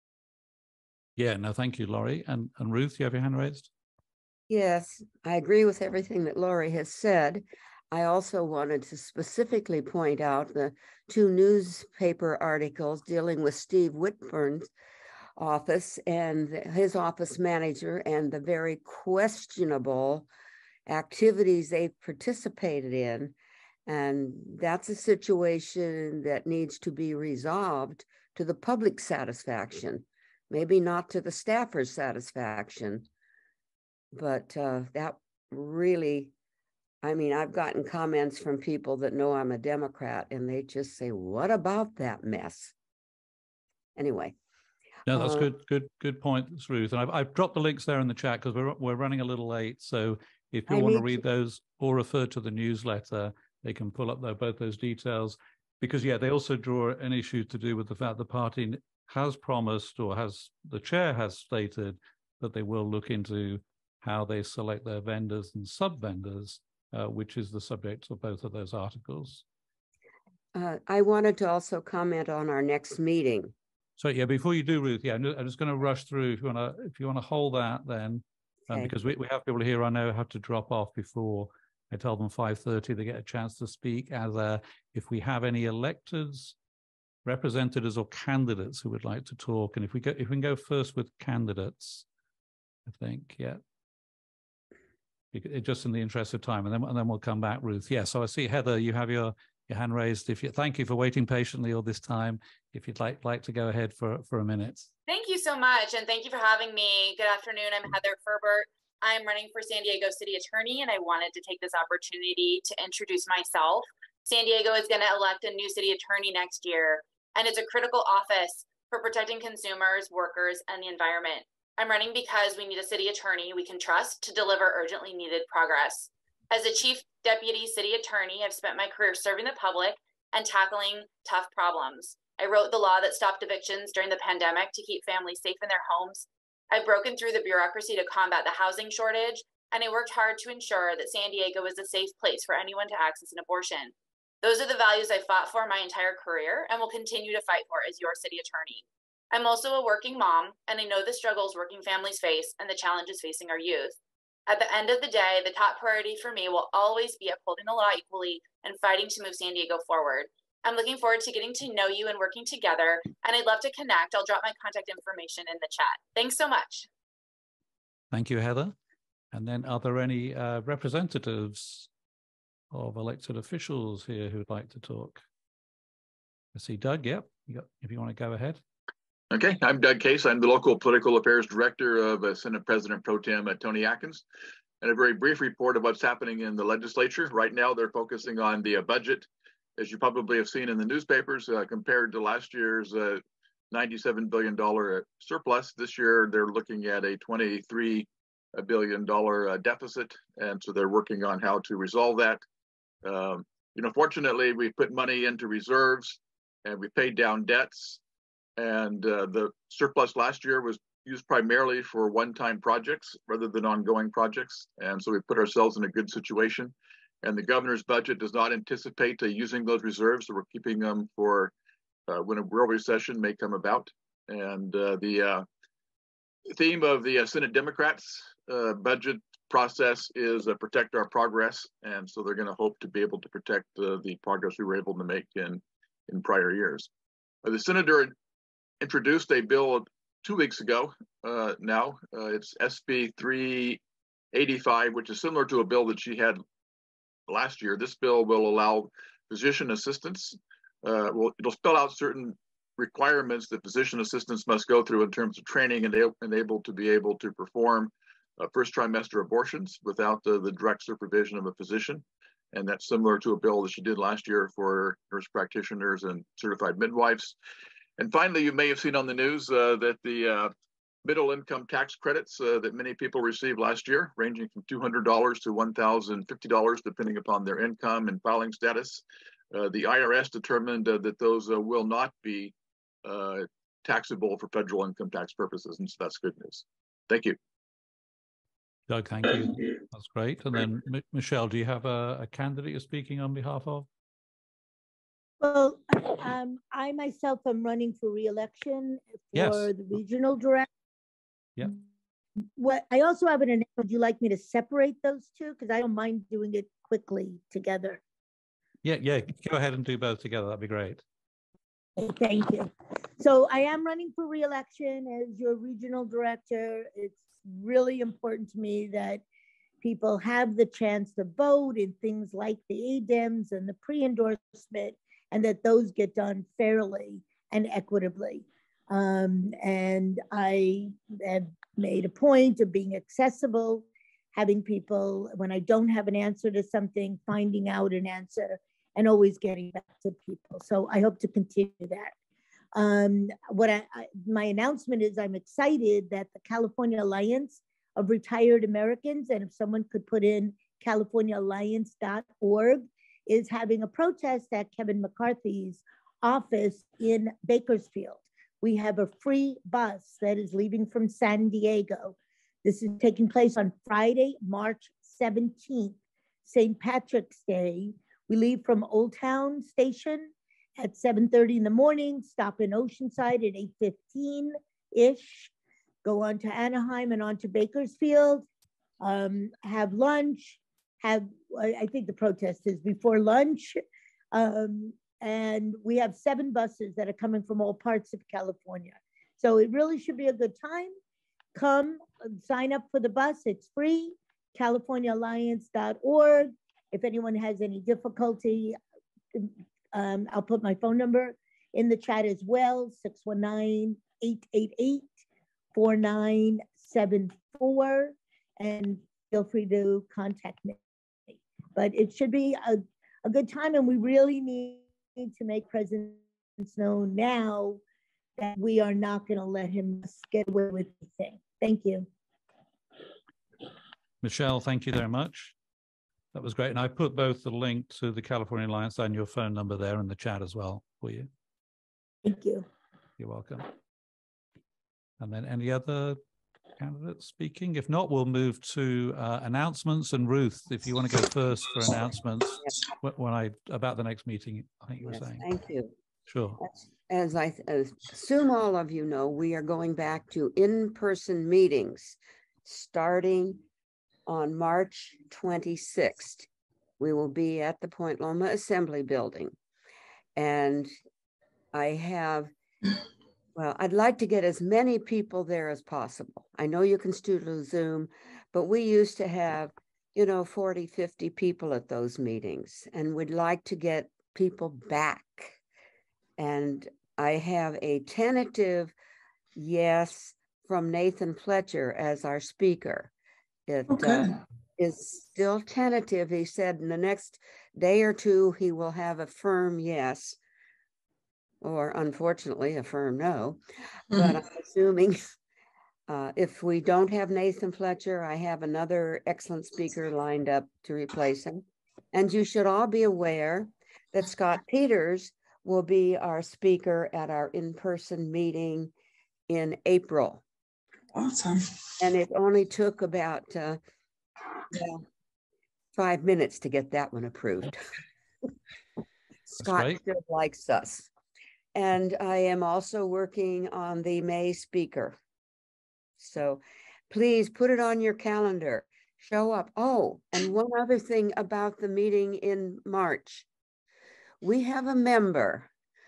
Yeah, no, thank you, Laurie. And, and Ruth, you have your hand raised? Yes, I agree with everything that Laurie has said. I also wanted to specifically point out the two newspaper articles dealing with Steve Whitburn's office and his office manager and the very questionable activities they've participated in. And that's a situation that needs to be resolved to the public's satisfaction, maybe not to the staffer's satisfaction, but uh, that really, I mean, I've gotten comments from people that know I'm a Democrat and they just say, what about that mess? Anyway. No, that's uh, good, good, good points, Ruth. And I've, I've dropped the links there in the chat because we're, we're running a little late. So if you I want to need read to- those or refer to the newsletter, they can pull up there, both those details. Because, yeah, they also draw an issue to do with the fact the party has promised, or has, the chair has stated that they will look into how they select their vendors and sub-vendors, uh, which is the subject of both of those articles. Uh, I wanted to also comment on our next meeting. So yeah, before you do, Ruth, yeah, I'm just, I'm just going to rush through. If you want to, if you want to hold that, then um, Okay. because we, we have people here I know have to drop off before I tell them five thirty. They get a chance to speak. As uh, if we have any electeds representatives or candidates who would like to talk. And if we go, if we can go first with candidates, I think, yeah. It, just in the interest of time, and then and then we'll come back, Ruth. Yeah, so I see Heather, you have your your hand raised. If you thank you for waiting patiently all this time. If you'd like like to go ahead for for a minute. Thank you so much, and thank you for having me. Good afternoon. I'm Heather Ferbert. I'm running for San Diego City Attorney, and I wanted to take this opportunity to introduce myself. San Diego is going to elect a new city attorney next year, and it's a critical office for protecting consumers, workers, and the environment. I'm running because we need a city attorney we can trust to deliver urgently needed progress. As a chief deputy city attorney, I've spent my career serving the public and tackling tough problems. I wrote the law that stopped evictions during the pandemic to keep families safe in their homes. I've broken through the bureaucracy to combat the housing shortage, and I worked hard to ensure that San Diego is a safe place for anyone to access an abortion. Those are the values I fought for my entire career and will continue to fight for as your city attorney. I'm also a working mom, and I know the struggles working families face and the challenges facing our youth. At the end of the day, the top priority for me will always be upholding the law equally and fighting to move San Diego forward. I'm looking forward to getting to know you and working together, and I'd love to connect. I'll drop my contact information in the chat. Thanks so much. Thank you, Heather. And then are there any uh, representatives of elected officials here who'd like to talk? I see Doug, yep, you got, if you want to go ahead. Okay, I'm Doug Case. I'm the local political affairs director of uh, Senate President Pro Tem uh, Tony Atkins. And a very brief report of what's happening in the legislature. Right now, they're focusing on the uh, budget. As you probably have seen in the newspapers, uh, compared to last year's uh, ninety-seven billion dollars surplus, this year they're looking at a twenty-three billion dollars uh, deficit. And so they're working on how to resolve that. Um, you know, fortunately, we put money into reserves and we paid down debts. And uh, the surplus last year was used primarily for one-time projects rather than ongoing projects. And so we put ourselves in a good situation. And the governor's budget does not anticipate uh, using those reserves, so we're keeping them for uh, when a real recession may come about. And uh, the uh, theme of the uh, Senate Democrats' uh, budget process is uh, protect our progress. And so they're going to hope to be able to protect uh, the progress we were able to make in, in prior years. Uh, the senator introduced a bill two weeks ago uh, now. Uh, it's S B three eighty-five, which is similar to a bill that she had last year. This bill will allow physician assistants. Uh, well, it'll spell out certain requirements that physician assistants must go through in terms of training and, and able to be able to perform uh, first trimester abortions without the, the direct supervision of a physician. And that's similar to a bill that she did last year for nurse practitioners and certified midwives. And finally, you may have seen on the news uh, that the uh, middle income tax credits uh, that many people received last year, ranging from two hundred dollars to one thousand fifty dollars, depending upon their income and filing status. Uh, the I R S determined uh, that those uh, will not be uh, taxable for federal income tax purposes, and so that's good news. Thank you. Doug, thank you. That's great. And then, M Michelle, do you have a, a candidate you're speaking on behalf of? Well, um, I myself am running for re-election for yes. the regional director. Yeah. What I also have an announcement. Would you like me to separate those two? Because I don't mind doing it quickly together. Yeah, yeah. Go ahead and do both together. That'd be great. Okay, thank you. So I am running for re-election as your regional director. It's really important to me that people have the chance to vote in things like the A Dems and the pre-endorsement, and that those get done fairly and equitably. Um, and I have made a point of being accessible, having people, when I don't have an answer to something, finding out an answer and always getting back to people. So I hope to continue that. Um, what I, I, my announcement is I'm excited that the California Alliance of Retired Americans, and if someone could put in california alliance dot org, is having a protest at Kevin McCarthy's office in Bakersfield. We have a free bus that is leaving from San Diego. This is taking place on Friday, March seventeenth, Saint Patrick's Day. We leave from Old Town Station at seven thirty in the morning, stop in Oceanside at eight fifteen-ish, go on to Anaheim and on to Bakersfield, um, have lunch, have, I think the protest is before lunch, um, and we have seven buses that are coming from all parts of California. So it really should be a good time. Come sign up for the bus. It's free, california alliance dot org. If anyone has any difficulty, um, I'll put my phone number in the chat as well, six one nine, eight eight eight, four nine seven four, and feel free to contact me. But it should be a, a good time, and we really need to make President Snow now that we are not going to let him get away with anything. Thank you. Michelle, thank you very much. That was great. And I put both the link to the California Alliance and your phone number there in the chat as well for you. Thank you. You're welcome. And then any other candidates speaking? If not, we'll move to uh, announcements. And Ruth, if you want to go first for announcements, yes. when I about the next meeting, I think you were yes, saying. Thank you. Sure. As I assume all of you know, we are going back to in-person meetings starting on March twenty-sixth. We will be at the Point Loma Assembly Building. And I have, well, I'd like to get as many people there as possible. I know you can still do Zoom, but we used to have, you know, forty, fifty people at those meetings, and we'd like to get people back. And I have a tentative yes from Nathan Fletcher as our speaker. It okay. uh, is still tentative. He said in the next day or two, he will have a firm yes, or unfortunately, a firm no. Mm-hmm. But I'm assuming uh, if we don't have Nathan Fletcher, I have another excellent speaker lined up to replace him. And you should all be aware that Scott Peters will be our speaker at our in-person meeting in April. Awesome. And it only took about uh, well, five minutes to get that one approved. Scott still likes us. And I am also working on the May speaker. So please put it on your calendar. Show up. Oh, and one other thing about the meeting in March. We have a member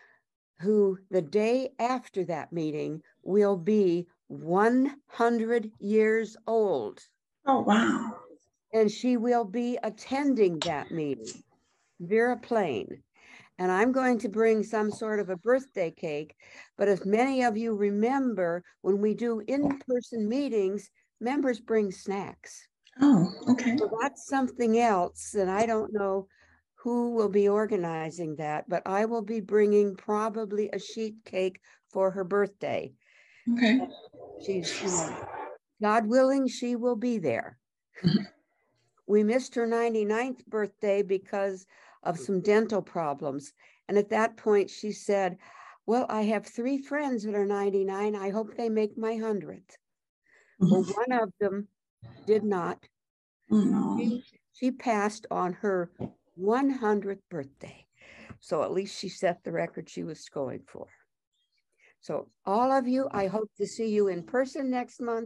who the day after that meeting will be one hundred years old. Oh, wow. And she will be attending that meeting, Vera Plain. And I'm going to bring some sort of a birthday cake. But if many of you remember, when we do in-person meetings, members bring snacks. Oh, okay. So that's something else, and I don't know who will be organizing that, but I will be bringing probably a sheet cake for her birthday. Okay. She's, you know, God willing, she will be there. Mm-hmm. We missed her ninety-ninth birthday because of some dental problems. And at that point, she said, well, I have three friends that are ninety-nine. I hope they make my hundredth. Mm-hmm. Well, one of them did not. Mm-hmm. She, she passed on her one hundredth birthday. So at least she set the record she was going for. So all of you, I hope to see you in person next month,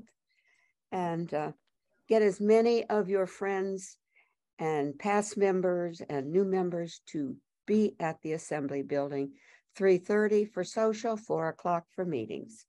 and uh, get as many of your friends and past members and new members to be at the Assembly Building, three thirty for social, four o'clock for meetings.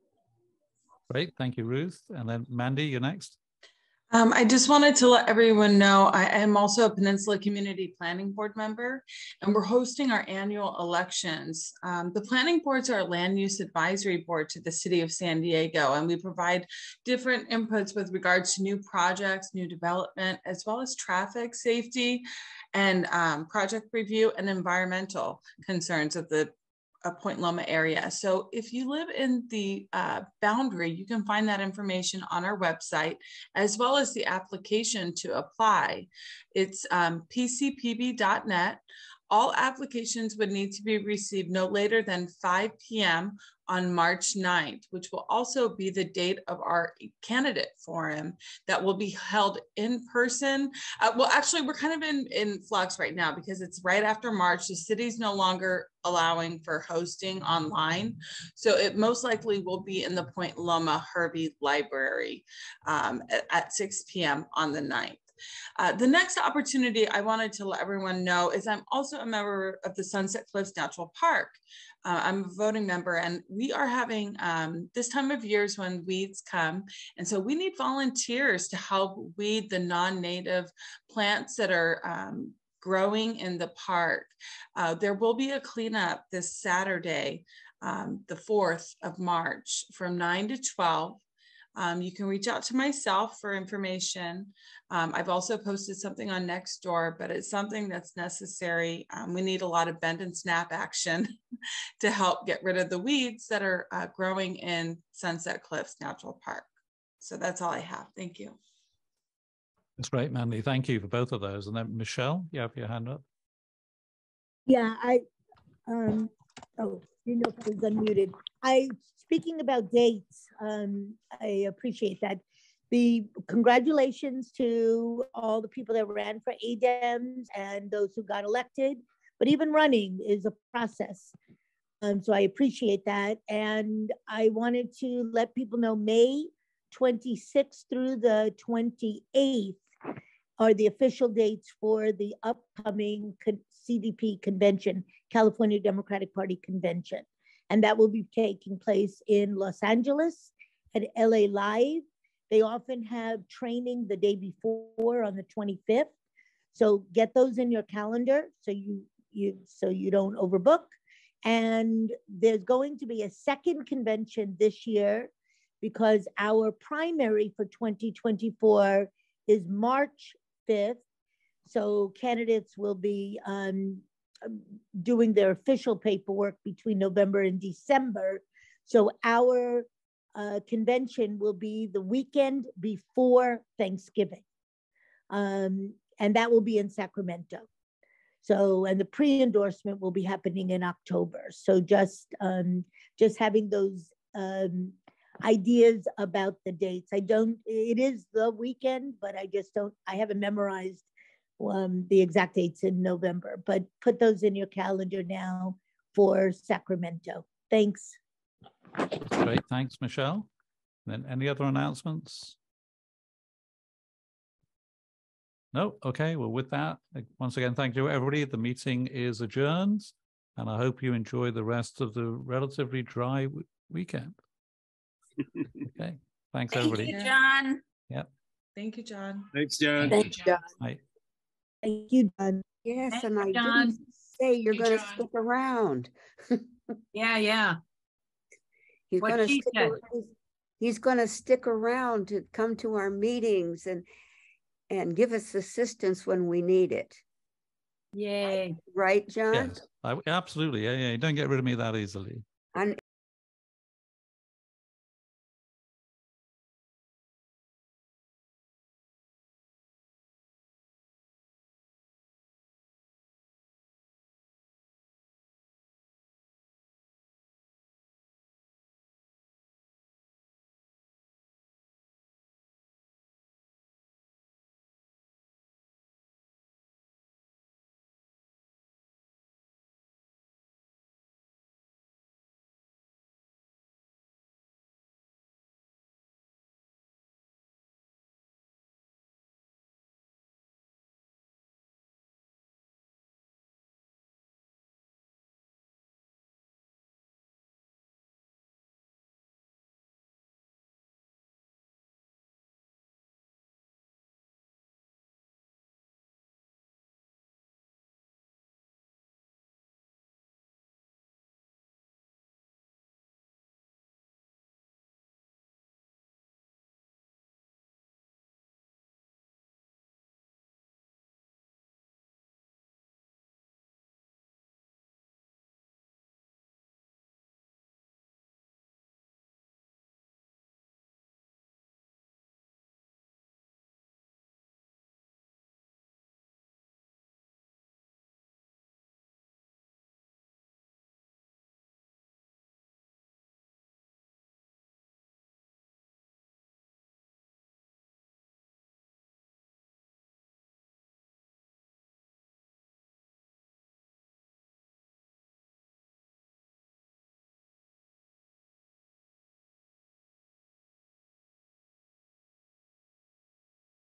Great, thank you, Ruth. And then Mandy, you're next. Um, I just wanted to let everyone know I am also a Peninsula Community Planning Board member, and we're hosting our annual elections. Um, the planning boards are a land use advisory board to the city of San Diego, and we provide different inputs with regards to new projects, new development, as well as traffic safety and um, project review and environmental concerns of the a Point Loma area. So if you live in the uh, boundary, you can find that information on our website, as well as the application to apply. It's um, p c p b dot net. All applications would need to be received no later than five p m on March ninth, which will also be the date of our candidate forum that will be held in person. Uh, well, actually, we're kind of in, in flux right now because it's right after March. The city's no longer allowing for hosting online. So it most likely will be in the Point Loma Herbie Library um, at, at six p m on the ninth. Uh, the next opportunity I wanted to let everyone know is I'm also a member of the Sunset Cliffs Natural Park. Uh, I'm a voting member, and we are having, um, this time of year is when weeds come. And so we need volunteers to help weed the non-native plants that are um, growing in the park. Uh, there will be a cleanup this Saturday, um, the fourth of March from nine to twelve. Um, you can reach out to myself for information. Um, I've also posted something on Nextdoor, but it's something that's necessary. Um, we need a lot of bend and snap action to help get rid of the weeds that are uh, growing in Sunset Cliffs Natural Park. So that's all I have. Thank you. That's great, Mandy. Thank you for both of those. And then Michelle, you have your hand up. Yeah, I, um, oh, you know, if I was unmuted. I, speaking about dates, um, I appreciate that. The congratulations to all the people that ran for A D E Ms and those who got elected, but even running is a process. Um, so I appreciate that. And I wanted to let people know May twenty-sixth through the twenty-eighth are the official dates for the upcoming C D P convention, California Democratic Party convention. And that will be taking place in Los Angeles at L A Live. They often have training the day before on the twenty-fifth. So get those in your calendar so you, you, so you don't overbook. And there's going to be a second convention this year because our primary for twenty twenty-four is March fifth. So candidates will be um, doing their official paperwork between November and December. So our uh, convention will be the weekend before Thanksgiving. Um, and that will be in Sacramento. So, and the pre-endorsement will be happening in October. So just, um, just having those um, ideas about the dates. I don't, it is the weekend, but I just don't, I haven't memorized um, the exact dates in November, but put those in your calendar now for Sacramento. Thanks. Great, thanks, Michelle. And then any other announcements? No, okay, well with that, once again, thank you everybody. The meeting is adjourned and I hope you enjoy the rest of the relatively dry weekend. Okay, thanks Thank everybody. you, John. Yep. Thank you, John. Thanks, John. Thanks, John. Bye. Thank you, John. Yes, Thank and I you, John. didn't say you're Thank you, going to John. stick around. Yeah, yeah. He's What going to she stick. said. ar- He's, he's going to stick around to come to our meetings and and give us assistance when we need it. Yay. Right, John? Yes, I, absolutely. Yeah, yeah. You don't get rid of me that easily.